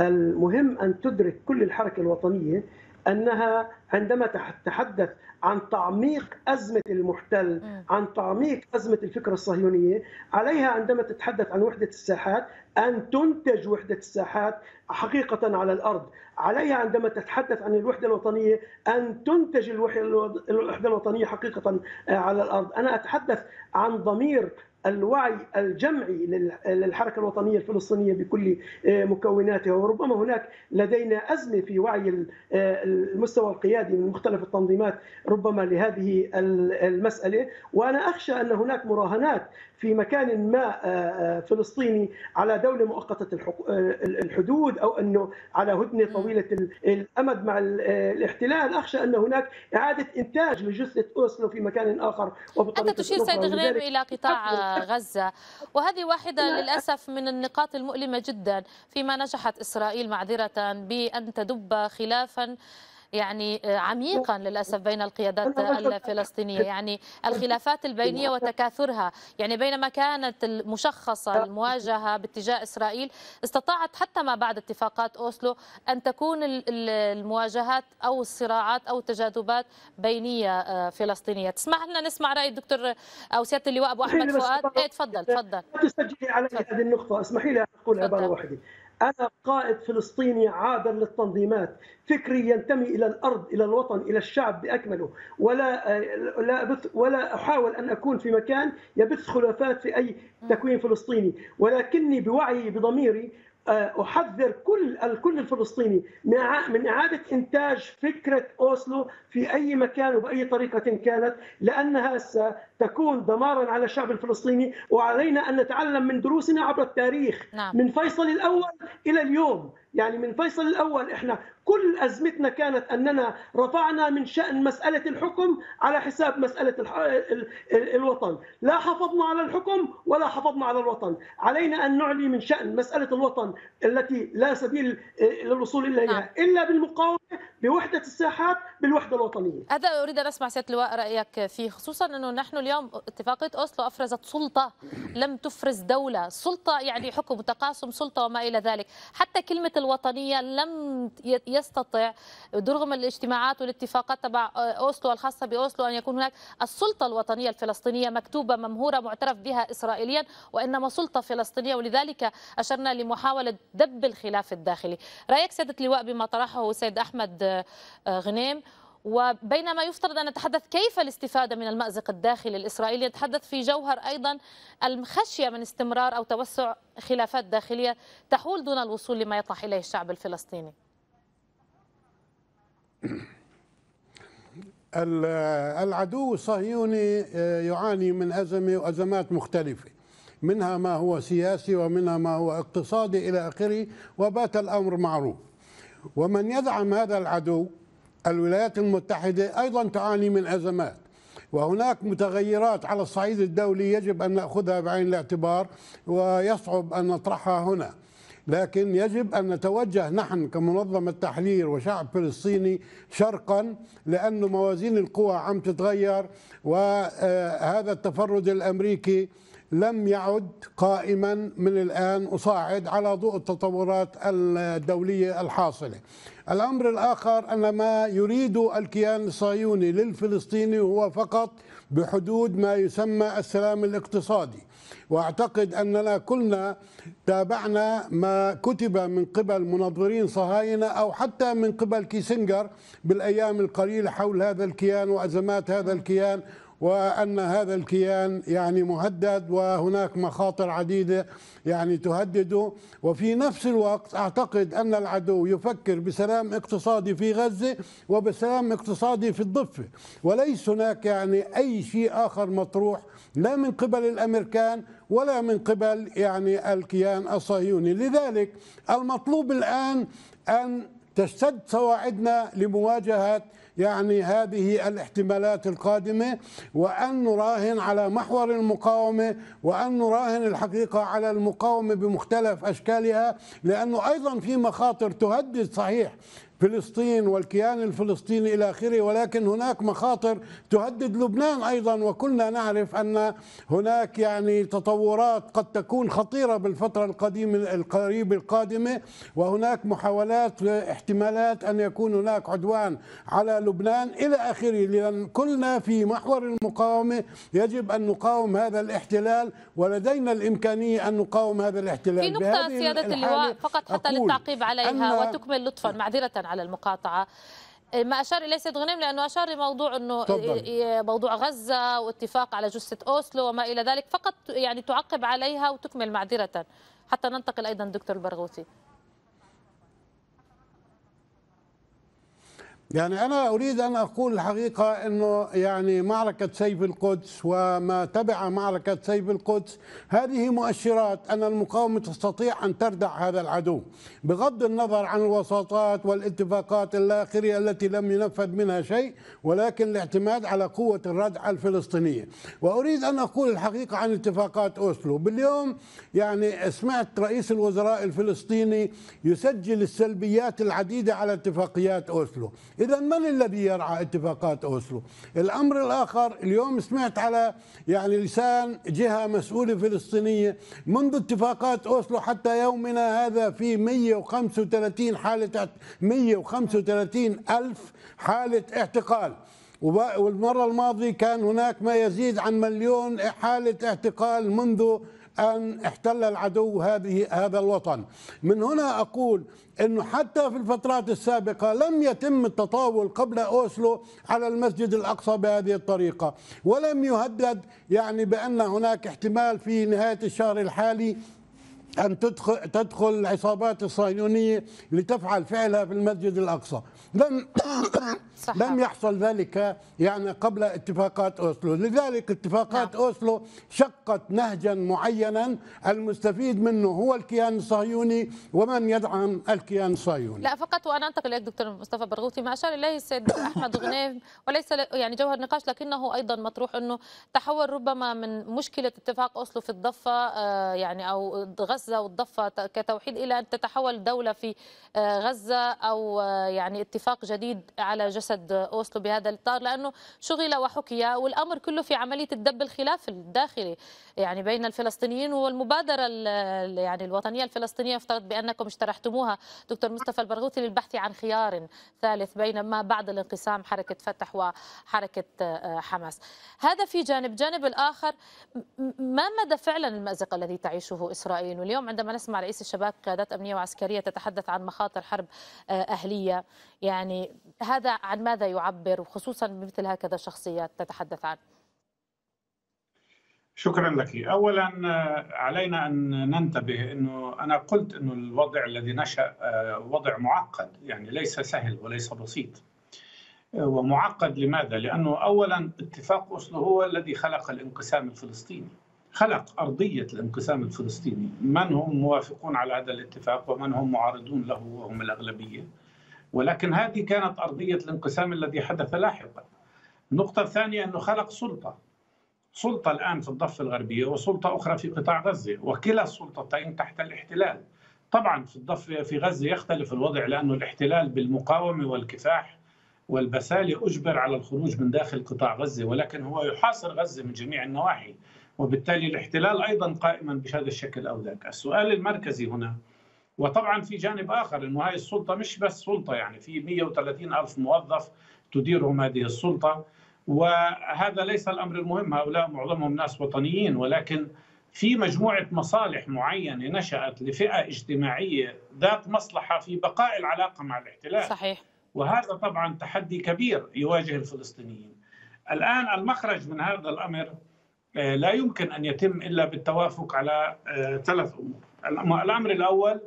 المهم أن تدرك كل الحركة الوطنية أنها عندما تتحدث عن تعميق أزمة المحتل، عن تعميق أزمة الفكرة الصهيونية، عليها عندما تتحدث عن وحدة الساحات أن تنتج وحدة الساحات حقيقة على الأرض، عليها عندما تتحدث عن الوحدة الوطنية أن تنتج الوحدة الوطنية حقيقة على الأرض. أنا أتحدث عن ضمير الوعي الجمعي للحركة الوطنية الفلسطينية بكل مكوناتها، وربما هناك لدينا أزمة في وعي المستوى القيادي من مختلف التنظيمات ربما لهذه المسألة، وأنا أخشى أن هناك مراهنات في مكان ما فلسطيني على دولة مؤقتة الحدود أو أنه على هدنة طويلة الأمد مع الاحتلال. أخشى أن هناك إعادة إنتاج لجثة أوسلو في مكان آخر وبطريقة أنت تشير سيد غنيم إلى قطاع غزة، وهذه واحدة للأسف من النقاط المؤلمة جدا فيما نجحت إسرائيل معذرة بأن تدب خلافا يعني عميقا للأسف بين القيادات الفلسطينية، يعني الخلافات البينية وتكاثرها، يعني بينما كانت المشخصة المواجهة باتجاه إسرائيل استطاعت حتى ما بعد اتفاقات أوسلو أن تكون المواجهات أو الصراعات أو التجاذبات بينية فلسطينية. تسمح لنا نسمع رأي الدكتور أو سيادة اللواء أبو أحمد فؤاد؟ إيه تفضل تفضل. تسجلي علي هذه النقطة، اسمحي لي أقول عبارة واحدة. أنا قائد فلسطيني عابر للتنظيمات، فكري ينتمي إلى الأرض، إلى الوطن، إلى الشعب بأكمله، ولا لا ولا أحاول أن أكون في مكان يبث خلافات في أي تكوين فلسطيني، ولكني بوعي بضميري أحذر كل الكل الفلسطيني من إعادة إنتاج فكرة أوسلو في أي مكان وبأي طريقة كانت، لأنها ستكون دمارا على الشعب الفلسطيني، وعلينا أن نتعلم من دروسنا عبر التاريخ. نعم. من فيصل الأول إلى اليوم، يعني من فيصل الأول إحنا كل أزمتنا كانت أننا رفعنا من شأن مسألة الحكم على حساب مسألة الوطن، لا حافظنا على الحكم ولا حافظنا على الوطن. علينا أن نعلي من شأن مسألة الوطن التي لا سبيل للوصول إليها إلا بالمقاومة بوحدة الساحات بالوحدة الوطنية. هذا أريد أن أسمع سيادة اللواء رأيك فيه، خصوصا أنه نحن اليوم اتفاقية أوسلو أفرزت سلطة لم تفرز دولة، سلطة يعني حكم وتقاسم سلطة وما إلى ذلك. حتى كلمة الوطنية لم يستطع برغم الاجتماعات والاتفاقات تبع أوسلو الخاصة بأوسلو أن يكون هناك السلطة الوطنية الفلسطينية مكتوبة ممهورة معترف بها إسرائيليا، وإنما سلطة فلسطينية، ولذلك أشرنا لمحاولة دب الخلاف الداخلي. رأيك سيادة اللواء بما طرحه سيد أحمد غنيم، وبينما يفترض أن نتحدث كيف الاستفادة من المأزق الداخلي الإسرائيلي، نتحدث في جوهر أيضا الخشية من استمرار أو توسع خلافات داخلية تحول دون الوصول لما يطمح إليه الشعب الفلسطيني. العدو الصهيوني يعاني من أزمة وأزمات مختلفة، منها ما هو سياسي ومنها ما هو اقتصادي إلى آخره، وبات الأمر معروف. ومن يدعم هذا العدو الولايات المتحدة أيضا تعاني من أزمات، وهناك متغيرات على الصعيد الدولي يجب أن نأخذها بعين الاعتبار ويصعب أن نطرحها هنا، لكن يجب أن نتوجه نحن كمنظمة تحرير وشعب فلسطيني شرقا، لأن موازين القوى عم تتغير، وهذا التفرد الأمريكي لم يعد قائما من الآن وصاعد على ضوء التطورات الدولية الحاصلة. الأمر الآخر أن ما يريد الكيان الصهيوني للفلسطيني هو فقط بحدود ما يسمى السلام الاقتصادي، وأعتقد أننا كلنا تابعنا ما كتب من قبل منظرين صهاينة أو حتى من قبل كيسنجر بالأيام القليلة حول هذا الكيان وأزمات هذا الكيان، وأن هذا الكيان يعني مهدد وهناك مخاطر عديدة يعني تهدده. وفي نفس الوقت أعتقد أن العدو يفكر بسلام اقتصادي في غزة وبسلام اقتصادي في الضفة، وليس هناك يعني أي شيء آخر مطروح لا من قبل الأمريكان ولا من قبل يعني الكيان الصهيوني. لذلك المطلوب الآن أن تشتد سواعدنا لمواجهة يعني هذه الاحتمالات القادمة، وأن نراهن على محور المقاومة، وأن نراهن الحقيقة على المقاومة بمختلف أشكالها، لأنه أيضا في مخاطر تهدد صحيح فلسطين والكيان الفلسطيني إلى آخره، ولكن هناك مخاطر تهدد لبنان أيضا، وكلنا نعرف أن هناك يعني تطورات قد تكون خطيرة بالفترة القديمة القريبة القادمة، وهناك محاولات احتمالات أن يكون هناك عدوان على لبنان إلى آخره. لأن كلنا في محور المقاومة يجب أن نقاوم هذا الاحتلال، ولدينا الإمكانية أن نقاوم هذا الاحتلال. في نقطة سيادة اللواء فقط حتى للتعقيب عليها وتكمل لطفا، معذرة على المقاطعة، ما أشار إليه سيد غنيم لأنه أشار لموضوع أنه موضوع غزة واتفاق على جثة أوسلو وما إلى ذلك، فقط يعني تعقب عليها وتكمل معذرة حتى ننتقل أيضا دكتور البرغوثي. يعني أنا أريد أن أقول الحقيقة أنه يعني معركة سيف القدس وما تبع معركة سيف القدس هذه مؤشرات أن المقاومة تستطيع أن تردع هذا العدو بغض النظر عن الوساطات والاتفاقات الآخرة التي لم ينفذ منها شيء، ولكن الاعتماد على قوة الردع الفلسطينية. وأريد أن أقول الحقيقة عن اتفاقات أوسلو. باليوم يعني سمعت رئيس الوزراء الفلسطيني يسجل السلبيات العديدة على اتفاقيات أوسلو. إذا من الذي يرعى اتفاقات أوسلو؟ الأمر الآخر، اليوم سمعت على يعني لسان جهة مسؤولة فلسطينية منذ اتفاقات أوسلو حتى يومنا هذا في مئة وخمسة وثلاثين حالة مئة وخمسة وثلاثين ألف حالة اعتقال، والمرة الماضية كان هناك ما يزيد عن مليون حالة اعتقال منذ أن احتل العدو هذه هذا الوطن. من هنا أقول أنه حتى في الفترات السابقة لم يتم التطاول قبل أوسلو على المسجد الأقصى بهذه الطريقة، ولم يهدد يعني بأن هناك احتمال في نهاية الشهر الحالي أن تدخل تدخل العصابات الصهيونية لتفعل فعلها في المسجد الأقصى. لم صح. لم يحصل ذلك يعني قبل اتفاقات أوسلو. لذلك اتفاقات نعم. أوسلو شقت نهجا معينا المستفيد منه هو الكيان الصهيوني ومن يدعم الكيان الصهيوني. لا فقط وأنا أنتقل إليك دكتور مصطفى برغوثي، ما أشار إليه السيد أحمد غنيم وليس يعني جوهر نقاش لكنه أيضا مطروح أنه تحول ربما من مشكلة اتفاق أوسلو في الضفة يعني أو غزة والضفة كتوحيد إلى أن تتحول دولة في غزة أو يعني اتفاق جديد على جسد أوسلو بهذا الإطار، لأنه شغل وحكي والأمر كله في عملية الدب الخلاف الداخلي يعني بين الفلسطينيين والمبادرة يعني الوطنية الفلسطينية افترض بأنكم اشترحتموها دكتور مصطفى البرغوثي للبحث عن خيار ثالث بين ما بعد الانقسام حركة فتح وحركة حماس. هذا في جانب. جانب الآخر ما مدى فعلا المأزق الذي تعيشه إسرائيل؟ واليوم عندما نسمع رئيس الشباب قيادات أمنية وعسكرية تتحدث عن مخاطر حرب أهلية، يعني هذا عن ماذا يعبر وخصوصا بمثل هكذا شخصيات تتحدث عنه؟ شكرا لك. أولا علينا أن ننتبه أنه أنا قلت أنه الوضع الذي نشأ وضع معقد، يعني ليس سهل وليس بسيط. ومعقد لماذا؟ لأنه أولا اتفاق أوسلو هو الذي خلق الانقسام الفلسطيني، خلق أرضية الانقسام الفلسطيني. من هم موافقون على هذا الاتفاق ومن هم معارضون له وهم الأغلبية، ولكن هذه كانت أرضية الانقسام الذي حدث لاحقا. النقطة الثانية أنه خلق سلطة سلطة الآن في الضفة الغربية وسلطة أخرى في قطاع غزة، وكلا السلطتين تحت الاحتلال. طبعا في الضفة في غزة يختلف الوضع لأنه الاحتلال بالمقاومة والكفاح والبسالة أجبر على الخروج من داخل قطاع غزة، ولكن هو يحاصر غزة من جميع النواحي، وبالتالي الاحتلال أيضا قائما بهذا الشكل أو ذاك. السؤال المركزي هنا، وطبعا في جانب آخر أنه هذه السلطة مش بس سلطة، يعني في مئة وثلاثين ألف موظف تديرهم هذه السلطة، وهذا ليس الأمر المهم. هؤلاء معظمهم ناس وطنيين، ولكن في مجموعة مصالح معينة نشأت لفئة اجتماعية ذات مصلحة في بقاء العلاقة مع الاحتلال. صحيح. وهذا طبعا تحدي كبير يواجه الفلسطينيين. الآن المخرج من هذا الأمر لا يمكن أن يتم إلا بالتوافق على ثلاث أمور. الأمر الأول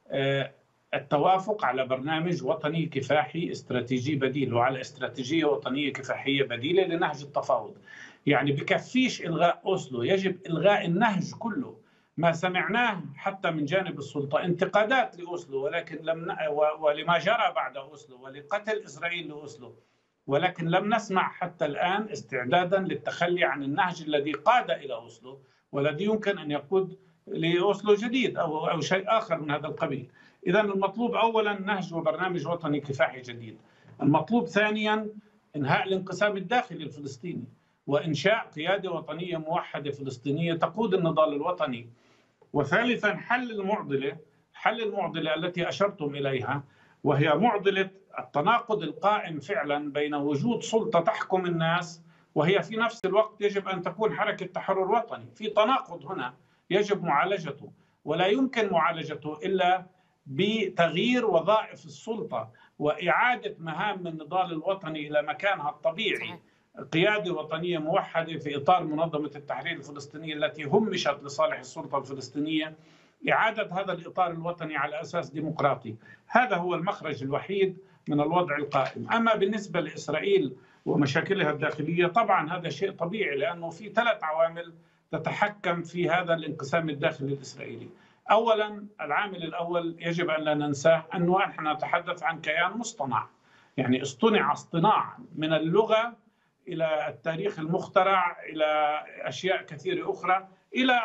التوافق على برنامج وطني كفاحي استراتيجي بديل، وعلى استراتيجية وطنية كفاحية بديلة لنهج التفاوض. يعني بكفيش إلغاء أوسلو، يجب إلغاء النهج كله. ما سمعناه حتى من جانب السلطة انتقادات لأوسلو، ولكن لم ولما جرى بعد أوسلو ولقتل إسرائيل لأوسلو، ولكن لم نسمع حتى الآن استعدادا للتخلي عن النهج الذي قاد إلى أوسلو والذي يمكن أن يقود لأوسلو جديد أو أو شيء آخر من هذا القبيل. إذا المطلوب أولا نهج وبرنامج وطني كفاحي جديد. المطلوب ثانيا إنهاء الانقسام الداخلي الفلسطيني وإنشاء قيادة وطنية موحدة فلسطينية تقود النضال الوطني. وثالثا حل المعضلة حل المعضلة التي أشرتم إليها، وهي معضلة التناقض القائم فعلا بين وجود سلطة تحكم الناس وهي في نفس الوقت يجب أن تكون حركة تحرر وطني. في تناقض هنا يجب معالجته، ولا يمكن معالجته إلا بتغيير وظائف السلطة وإعادة مهام النضال الوطني إلى مكانها الطبيعي. قيادة وطنية موحدة في إطار منظمة التحرير الفلسطينية التي همشت لصالح السلطة الفلسطينية، إعادة هذا الإطار الوطني على أساس ديمقراطي. هذا هو المخرج الوحيد من الوضع القائم. أما بالنسبة لإسرائيل ومشاكلها الداخلية، طبعا هذا شيء طبيعي لأنه في ثلاث عوامل تتحكم في هذا الانقسام الداخلي الإسرائيلي. أولا العامل الأول يجب أن لا ننساه أنه نحن نتحدث عن كيان مصطنع، يعني اصطنع اصطناع من اللغة إلى التاريخ المخترع إلى أشياء كثيرة أخرى إلى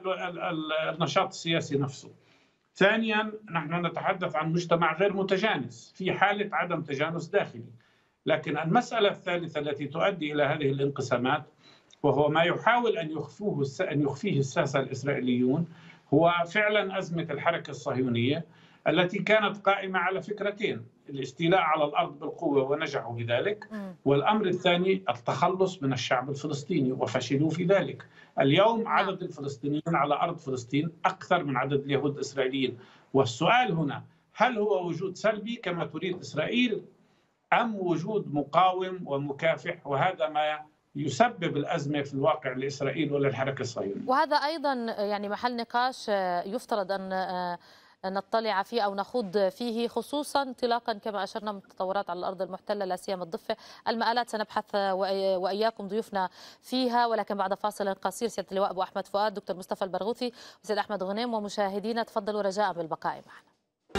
النشاط السياسي نفسه. ثانيا نحن نتحدث عن مجتمع غير متجانس في حالة عدم تجانس داخلي. لكن المسألة الثالثة التي تؤدي إلى هذه الانقسامات وهو ما يحاول أن يخفوه أن يخفيه الساسة الإسرائيليون هو فعلا أزمة الحركة الصهيونية التي كانت قائمة على فكرتين: الاستيلاء على الأرض بالقوة ونجحوا بذلك، والأمر الثاني التخلص من الشعب الفلسطيني وفشلوا في ذلك. اليوم عدد الفلسطينيين على أرض فلسطين أكثر من عدد اليهود الإسرائيليين، والسؤال هنا هل هو وجود سلبي كما تريد إسرائيل أم وجود مقاوم ومكافح؟ وهذا ما يسبب الأزمة في الواقع لإسرائيل وللحركة الصهيونية. وهذا أيضا يعني محل نقاش يفترض أن نطلع فيه أو نخوض فيه، خصوصا انطلاقا كما أشرنا من التطورات على الأرض المحتلة لا سيما الضفة. المآلات سنبحث وإياكم ضيوفنا فيها، ولكن بعد فاصل قصير سيادة اللواء أبو أحمد فؤاد، دكتور مصطفى البرغوثي وسيد أحمد غنيم، ومشاهدينا تفضلوا رجاء بالبقاء معنا.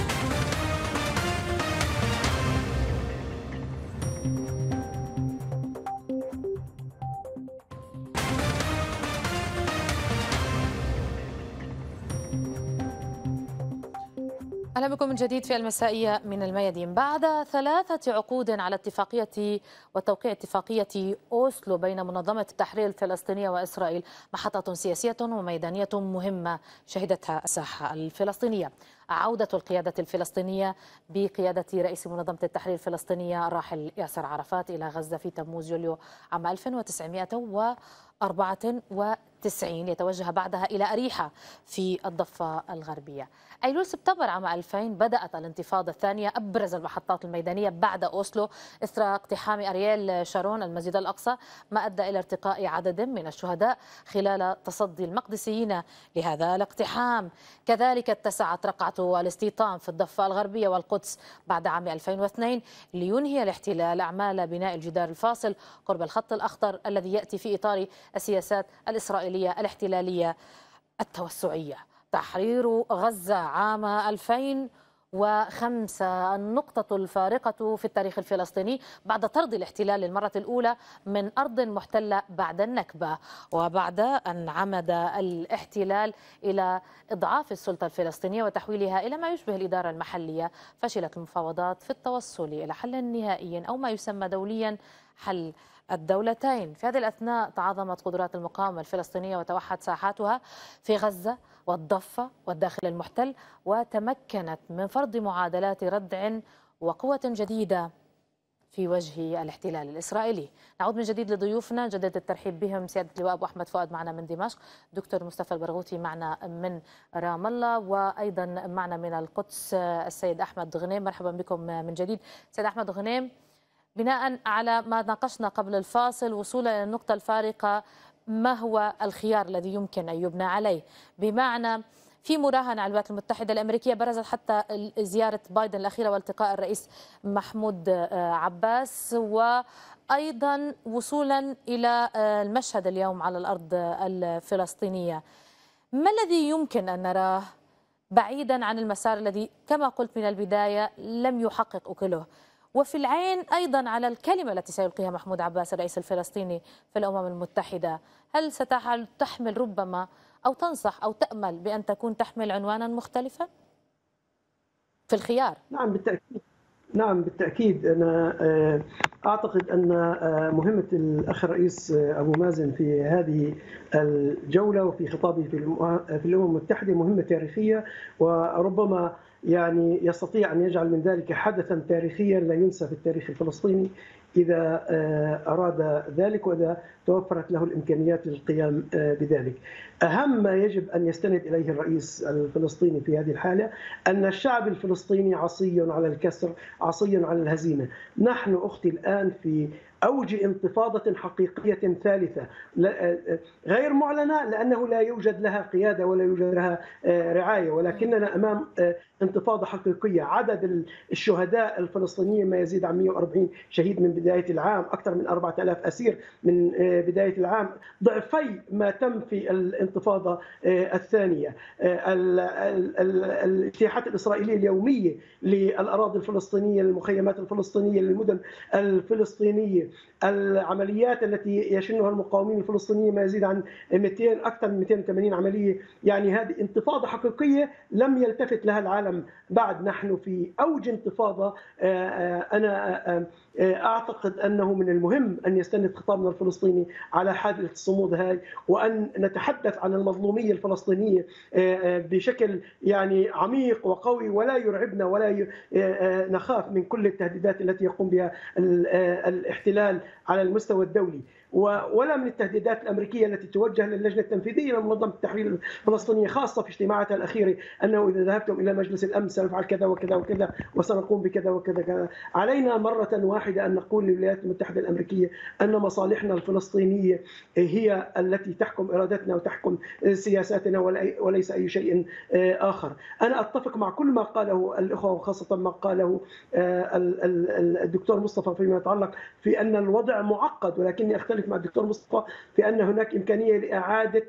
أهلا بكم من جديد في المسائية من الميادين. بعد ثلاثة عقود على اتفاقية وتوقيع اتفاقية أوسلو بين منظمة التحرير الفلسطينية وإسرائيل، محطة سياسية وميدانية مهمة شهدتها الساحة الفلسطينية. عودة القيادة الفلسطينية بقيادة رئيس منظمة التحرير الفلسطينية الراحل ياسر عرفات إلى غزة في تموز يوليو عام ألف وتسعمائة وأربعة وتسعين، يتوجه بعدها إلى أريحة في الضفة الغربية. أيلول سبتمبر عام ألفين بدأت الانتفاضة الثانية، أبرز المحطات الميدانية بعد أوسلو إثر اقتحام أرييل شارون المسجد الأقصى، ما أدى إلى ارتقاء عدد من الشهداء خلال تصدي المقدسيين لهذا الاقتحام. كذلك اتسعت رقعة الاستيطان في الضفة الغربية والقدس بعد عام ألفين واثنين لينهي الاحتلال أعمال بناء الجدار الفاصل قرب الخط الأخضر الذي يأتي في إطار السياسات الإسرائيلية الاحتلالية التوسعية. تحرير غزة عام ألفين وخمسة النقطة الفارقة في التاريخ الفلسطيني بعد طرد الاحتلال للمرة الأولى من أرض محتلة بعد النكبة، وبعد أن عمد الاحتلال إلى إضعاف السلطة الفلسطينية وتحويلها إلى ما يشبه الإدارة المحلية، فشلت المفاوضات في التوصل إلى حل نهائي أو ما يسمى دوليا حل الدولتين. في هذه الأثناء تعاظمت قدرات المقاومة الفلسطينية وتوحد ساحاتها في غزة والضفة والداخل المحتل، وتمكنت من فرض معادلات ردع وقوة جديدة في وجه الاحتلال الإسرائيلي. نعود من جديد لضيوفنا، جدد الترحيب بهم. سيادة اللواء أبو أحمد فؤاد معنا من دمشق، دكتور مصطفى البرغوثي معنا من رام الله، وأيضا معنا من القدس السيد أحمد غنيم. مرحبا بكم من جديد. سيد أحمد غنيم، بناء على ما ناقشنا قبل الفاصل وصولا إلى النقطة الفارقة، ما هو الخيار الذي يمكن أن يبنى عليه؟ بمعنى في مراهنة على الولايات المتحدة الأمريكية، برزت حتى زيارة بايدن الأخيرة والتقاء الرئيس محمود عباس، وأيضا وصولا إلى المشهد اليوم على الأرض الفلسطينية. ما الذي يمكن أن نراه بعيدا عن المسار الذي كما قلت من البداية لم يحقق أكله، وفي العين أيضا على الكلمة التي سيلقيها محمود عباس الرئيس الفلسطيني في الأمم المتحدة؟ هل ستحمل ربما أو تنصح أو تأمل بأن تكون تحمل عنوانا مختلفا في الخيار؟ نعم بالتأكيد. نعم بالتأكيد. أنا أعتقد أن مهمة الأخ الرئيس أبو مازن في هذه الجولة وفي خطابه في الأمم المتحدة مهمة تاريخية، وربما يعني يستطيع أن يجعل من ذلك حدثا تاريخيا لا ينسى في التاريخ الفلسطيني إذا أراد ذلك وإذا توفرت له الإمكانيات للقيام بذلك. أهم ما يجب أن يستند إليه الرئيس الفلسطيني في هذه الحالة أن الشعب الفلسطيني عصي على الكسر، عصي على الهزيمة. نحن أختي الآن في أوج انتفاضة حقيقية ثالثة غير معلنة لأنه لا يوجد لها قيادة ولا يوجد لها رعاية، ولكننا أمام انتفاضة حقيقية. عدد الشهداء الفلسطينيين ما يزيد عن مئة وأربعين شهيد من بداية العام، أكثر من أربعة آلاف أسير من بداية العام، ضعفي ما تم في الانتفاضة الثانية. الاجتياحات الإسرائيلية اليومية للأراضي الفلسطينية، للمخيمات الفلسطينية، للمدن الفلسطينية، العمليات التي يشنها المقاومين الفلسطينيين ما يزيد عن مئتين أكثر من مئتين وثمانين عملية. يعني هذه انتفاضة حقيقية لم يلتفت لها العالم بعد. نحن في أوج انتفاضة. أنا أعتقد أنه من المهم أن يستند خطابنا الفلسطيني على حالة الصمود هاي، وأن نتحدث عن المظلومية الفلسطينية بشكل يعني عميق وقوي، ولا يرعبنا ولا نخاف من كل التهديدات التي يقوم بها الاحتلال على المستوى الدولي. ولا من التهديدات الأمريكية التي توجه للجنة التنفيذية لمنظمة التحرير الفلسطينية، خاصة في اجتماعاتها الأخيرة أنه إذا ذهبتم إلى مجلس الأمن سنفعل كذا وكذا وكذا وسنقوم بكذا وكذا كذا. علينا مرة واحدة أن نقول للولايات المتحدة الأمريكية أن مصالحنا الفلسطينية هي التي تحكم إرادتنا وتحكم سياساتنا وليس أي شيء آخر. أنا أتفق مع كل ما قاله الأخوة وخاصة ما قاله الدكتور مصطفى فيما يتعلق في أن الوضع معقد، ولكني أختلف مع الدكتور مصطفى في أن هناك إمكانية لإعادة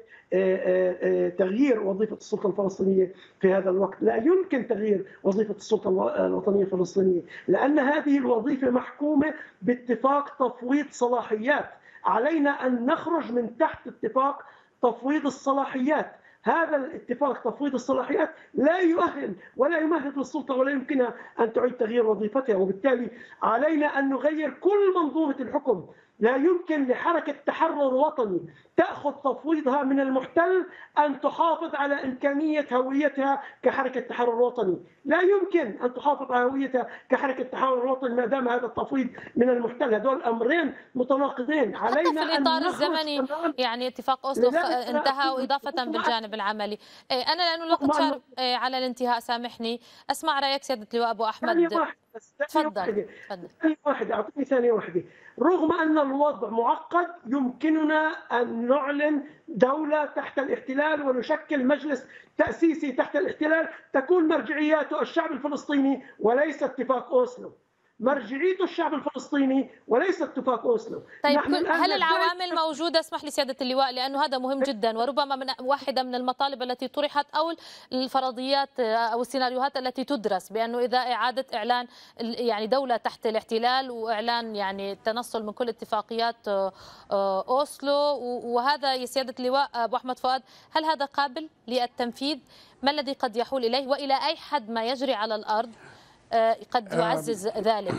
تغيير وظيفة السلطة الفلسطينية في هذا الوقت. لا يمكن تغيير وظيفة السلطة الوطنية الفلسطينية لأن هذه الوظيفة محكومة باتفاق تفويض صلاحيات. علينا أن نخرج من تحت اتفاق تفويض الصلاحيات. هذا الاتفاق تفويض الصلاحيات لا يؤهل ولا يمهد للسلطة ولا يمكنها أن تعيد تغيير وظيفتها، وبالتالي علينا أن نغير كل منظومة الحكم. لا يمكن لحركة تحرر وطني تأخذ تفويضها من المحتل أن تحافظ على إمكانية هويتها كحركة تحرر وطني. لا يمكن أن تحافظ على هويتها كحركة تحرر وطني ما دام هذا التفويض من المحتل. هذول أمرين متناقضين. علينا في الإطار الزمني يعني اتفاق أوسلو انتهى، وإضافة بالجانب العملي. أنا لأنه الوقت شار على الانتهاء سامحني أسمع رأيك سيادة اللواء أبو أحمد. ثانية واحدة تفضل. ثانية واحدة أعطيني ثانية واحدة. رغم أن الوضع معقد يمكننا أن نعلن دولة تحت الاحتلال ونشكل مجلس تأسيسي تحت الاحتلال تكون مرجعياته الشعب الفلسطيني وليس اتفاق أوسلو. مرجعيته الشعب الفلسطيني وليس اتفاق أوسلو. طيب هل العوامل موجودة؟ اسمح لي سيادة اللواء لأنه هذا مهم جدا، وربما من واحدة من المطالب التي طرحت أو الفرضيات أو السيناريوهات التي تدرس بأنه إذا إعادة إعلان يعني دولة تحت الاحتلال وإعلان يعني التنصل من كل اتفاقيات أوسلو، وهذا يا سيادة اللواء أبو أحمد فؤاد هل هذا قابل للتنفيذ؟ ما الذي قد يحول إليه وإلى أي حد ما يجري على الأرض قد يعزز ذلك؟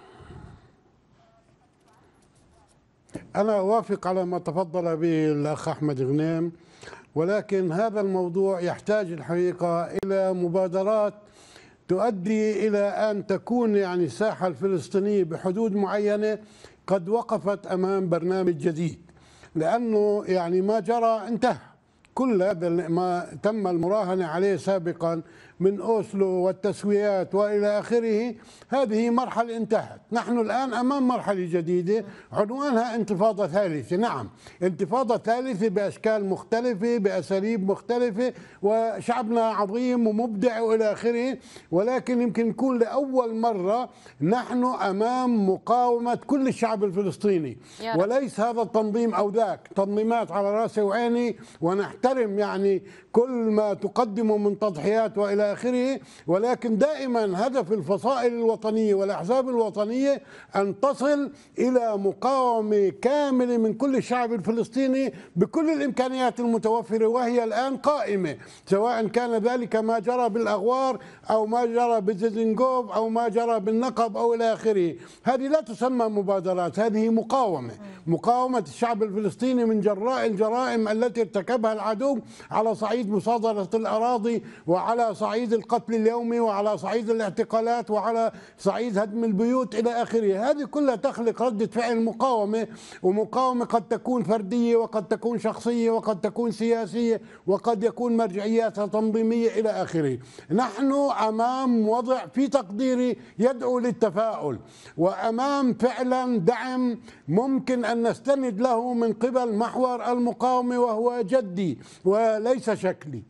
أنا أوافق على ما تفضل به الأخ أحمد غنيم، ولكن هذا الموضوع يحتاج الحقيقة إلى مبادرات تؤدي إلى أن تكون يعني الساحة الفلسطينية بحدود معينة قد وقفت أمام برنامج جديد، لأنه يعني ما جرى انتهى. كل هذا ما تم المراهنة عليه سابقا من أوسلو والتسويات وإلى آخره هذه مرحلة انتهت. نحن الآن أمام مرحلة جديدة عنوانها انتفاضة ثالثة. نعم، انتفاضة ثالثة بأشكال مختلفة بأساليب مختلفة، وشعبنا عظيم ومبدع وإلى آخره، ولكن يمكن نكون لأول مرة نحن أمام مقاومة كل الشعب الفلسطيني، وليس هذا التنظيم أو ذاك. تنظيمات على رأسي وعيني ونحترم يعني كل ما تقدمه من تضحيات وإلى آخره، ولكن دائما هدف الفصائل الوطنية والأحزاب الوطنية أن تصل إلى مقاومة كاملة من كل الشعب الفلسطيني بكل الإمكانيات المتوفرة، وهي الآن قائمة، سواء كان ذلك ما جرى بالأغوار أو ما جرى بالزنجوف أو ما جرى بالنقب أو إلى آخره. هذه لا تسمى مبادرات، هذه مقاومة، مقاومة الشعب الفلسطيني من جراء الجرائم التي ارتكبها العدو على صعيد مصادرة الأراضي وعلى صعيد القتل اليومي وعلى صعيد الاعتقالات وعلى صعيد هدم البيوت إلى آخره. هذه كلها تخلق ردة فعل مقاومة، ومقاومة قد تكون فردية وقد تكون شخصية وقد تكون سياسية وقد يكون مرجعياتها تنظيمية إلى آخره. نحن أمام وضع في تقديري يدعو للتفاؤل، وأمام فعلا دعم ممكن أن نستند له من قبل محور المقاومة وهو جدي وليس شكلي.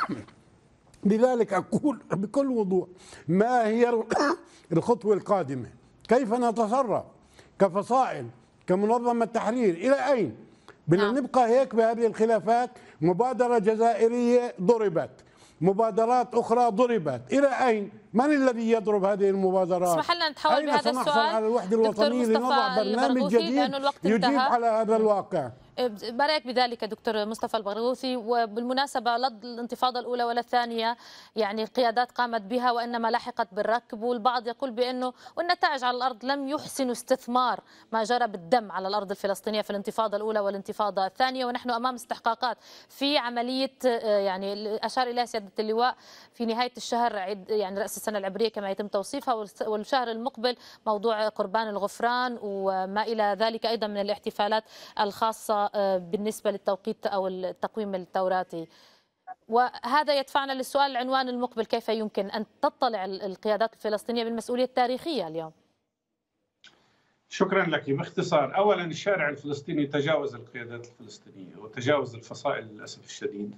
لذلك أقول بكل وضوح ما هي الخطوة القادمة؟ كيف نتصرف كفصائل كمنظمة تحرير؟ إلى أين؟ بدنا نبقى هيك بهذه الخلافات؟ مبادرة جزائرية ضربت، مبادرات أخرى ضربت، إلى أين؟ من الذي يضرب هذه المبادرات؟ اسمح لنا نتحول بهذا السؤال على الوحدة الوطنية لنضع برنامج جديد يجيب على هذا الواقع. ما رأيك بذلك دكتور مصطفى البرغوثي؟ وبالمناسبة لا الانتفاضة الأولى ولا الثانية يعني القيادات قامت بها وإنما لحقت بالركب، والبعض يقول بأنه والنتائج على الأرض لم يحسنوا استثمار ما جرى بالدم على الأرض الفلسطينية في الانتفاضة الأولى والانتفاضة الثانية، ونحن أمام استحقاقات في عملية يعني أشار إليها سيادة اللواء في نهاية الشهر يعني رأس السنة العبرية كما يتم توصيفها، والشهر المقبل موضوع قربان الغفران وما إلى ذلك أيضا من الاحتفالات الخاصة بالنسبة للتوقيت أو التقويم التوراتي. وهذا يدفعنا للسؤال العنوان المقبل: كيف يمكن أن تطلع القيادات الفلسطينية بالمسؤولية التاريخية اليوم؟ شكرا لك. باختصار، أولا الشارع الفلسطيني تجاوز القيادات الفلسطينية وتجاوز الفصائل للأسف الشديد،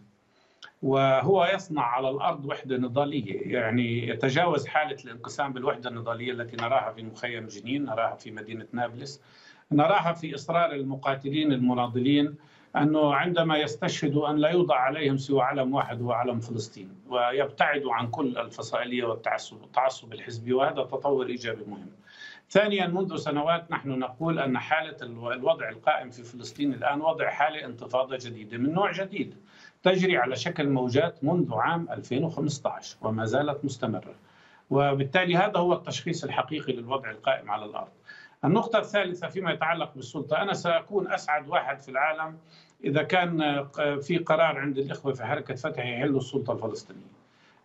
وهو يصنع على الأرض وحدة نضالية، يعني يتجاوز حالة الانقسام بالوحدة النضالية التي نراها في مخيم جنين، نراها في مدينة نابلس، نراها في إصرار المقاتلين المناضلين أنه عندما يستشهدوا أن لا يوضع عليهم سوى علم واحد هو علم فلسطين، ويبتعدوا عن كل الفصائلية والتعصب التعصب الحزبي، وهذا تطور إيجابي مهم. ثانيا، منذ سنوات نحن نقول أن حالة الوضع القائم في فلسطين الآن وضع حالة انتفاضة جديدة من نوع جديد تجري على شكل موجات منذ عام ألفين وخمسة عشر وما زالت مستمرة، وبالتالي هذا هو التشخيص الحقيقي للوضع القائم على الأرض. النقطة الثالثة فيما يتعلق بالسلطة، أنا سأكون أسعد واحد في العالم إذا كان في قرار عند الإخوة في حركة فتح يحلوا السلطة الفلسطينية،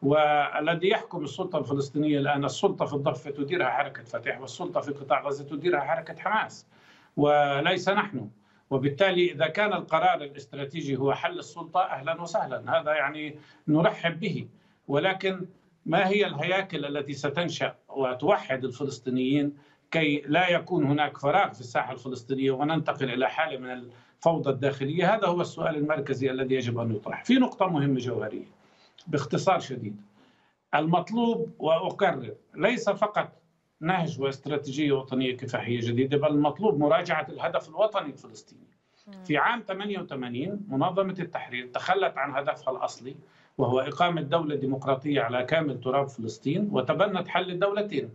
والذي يحكم السلطة الفلسطينية الآن السلطة في الضفة تديرها حركة فتح، والسلطة في قطاع غزة تديرها حركة حماس وليس نحن. وبالتالي إذا كان القرار الاستراتيجي هو حل السلطة أهلا وسهلا، هذا يعني نرحب به، ولكن ما هي الهياكل التي ستنشأ وتوحد الفلسطينيين كي لا يكون هناك فراغ في الساحة الفلسطينية وننتقل إلى حالة من الفوضى الداخلية؟ هذا هو السؤال المركزي الذي يجب أن يطرح. في نقطة مهمة جوهرية باختصار شديد، المطلوب وأكرر ليس فقط نهج واستراتيجية وطنية كفاحية جديدة، بل المطلوب مراجعة الهدف الوطني الفلسطيني. في عام ثمانية وثمانين منظمة التحرير تخلت عن هدفها الأصلي وهو إقامة دولة ديمقراطية على كامل تراب فلسطين، وتبنت حل الدولتين.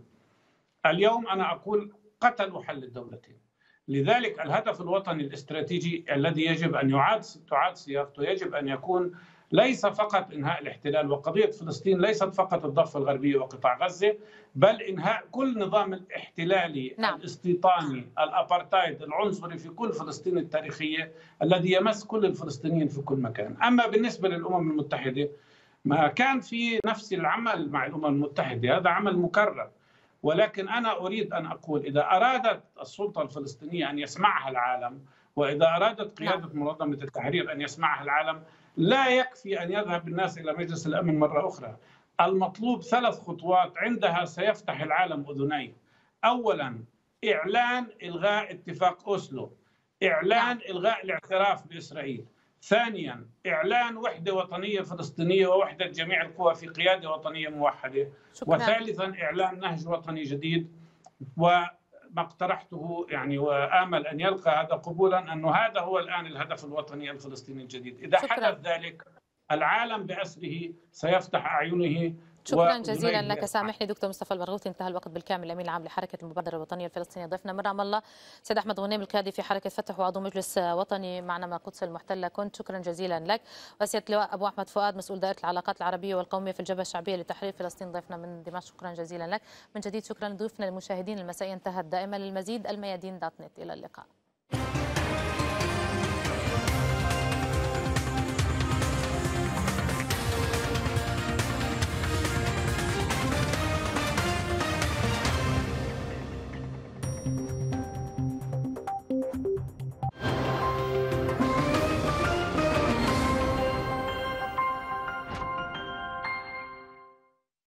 اليوم أنا أقول قتلوا حل الدولتين. لذلك الهدف الوطني الاستراتيجي الذي يجب أن يعاد تعاد صياغته يجب أن يكون ليس فقط إنهاء الاحتلال، وقضية فلسطين ليست فقط الضفة الغربية وقطاع غزة، بل إنهاء كل نظام الاحتلالي نعم. الاستيطاني الأبارتايد العنصري في كل فلسطين التاريخية الذي يمس كل الفلسطينيين في كل مكان. أما بالنسبة للأمم المتحدة، ما كان في نفس العمل مع الأمم المتحدة، هذا عمل مكرر، ولكن أنا أريد أن أقول إذا أرادت السلطة الفلسطينية أن يسمعها العالم، وإذا أرادت قيادة منظمة التحرير أن يسمعها العالم، لا يكفي أن يذهب الناس إلى مجلس الأمن مرة أخرى. المطلوب ثلاث خطوات عندها سيفتح العالم أذنيه. أولا، إعلان إلغاء اتفاق أوسلو، إعلان إلغاء الاعتراف بإسرائيل. ثانيا، إعلان وحدة وطنية فلسطينية ووحدة جميع القوى في قيادة وطنية موحدة. شكرا. وثالثا، إعلان نهج وطني جديد، وما اقترحته يعني وآمل أن يلقى هذا قبولا، أنه هذا هو الآن الهدف الوطني الفلسطيني الجديد. إذا شكرا. حدث ذلك العالم بأسره سيفتح أعينه. شكرا جزيلا لك. سامحني دكتور مصطفى البرغوثي، انتهى الوقت بالكامل. الامين العام لحركه المبادره الوطنيه الفلسطينيه ضيفنا من رام الله سيد احمد غنيم القيادي في حركه فتح وعضو مجلس وطني معنا من القدس المحتله كنت. شكرا جزيلا لك. وسياده اللواء ابو احمد فؤاد مسؤول دائره العلاقات العربيه والقوميه في الجبهه الشعبيه لتحرير فلسطين ضيفنا من دمشق. شكرا جزيلا لك من جديد. شكرا لضيوفنا المشاهدين. المسائيه انتهت. دائما للمزيد الميادين دوت نت. الى اللقاء.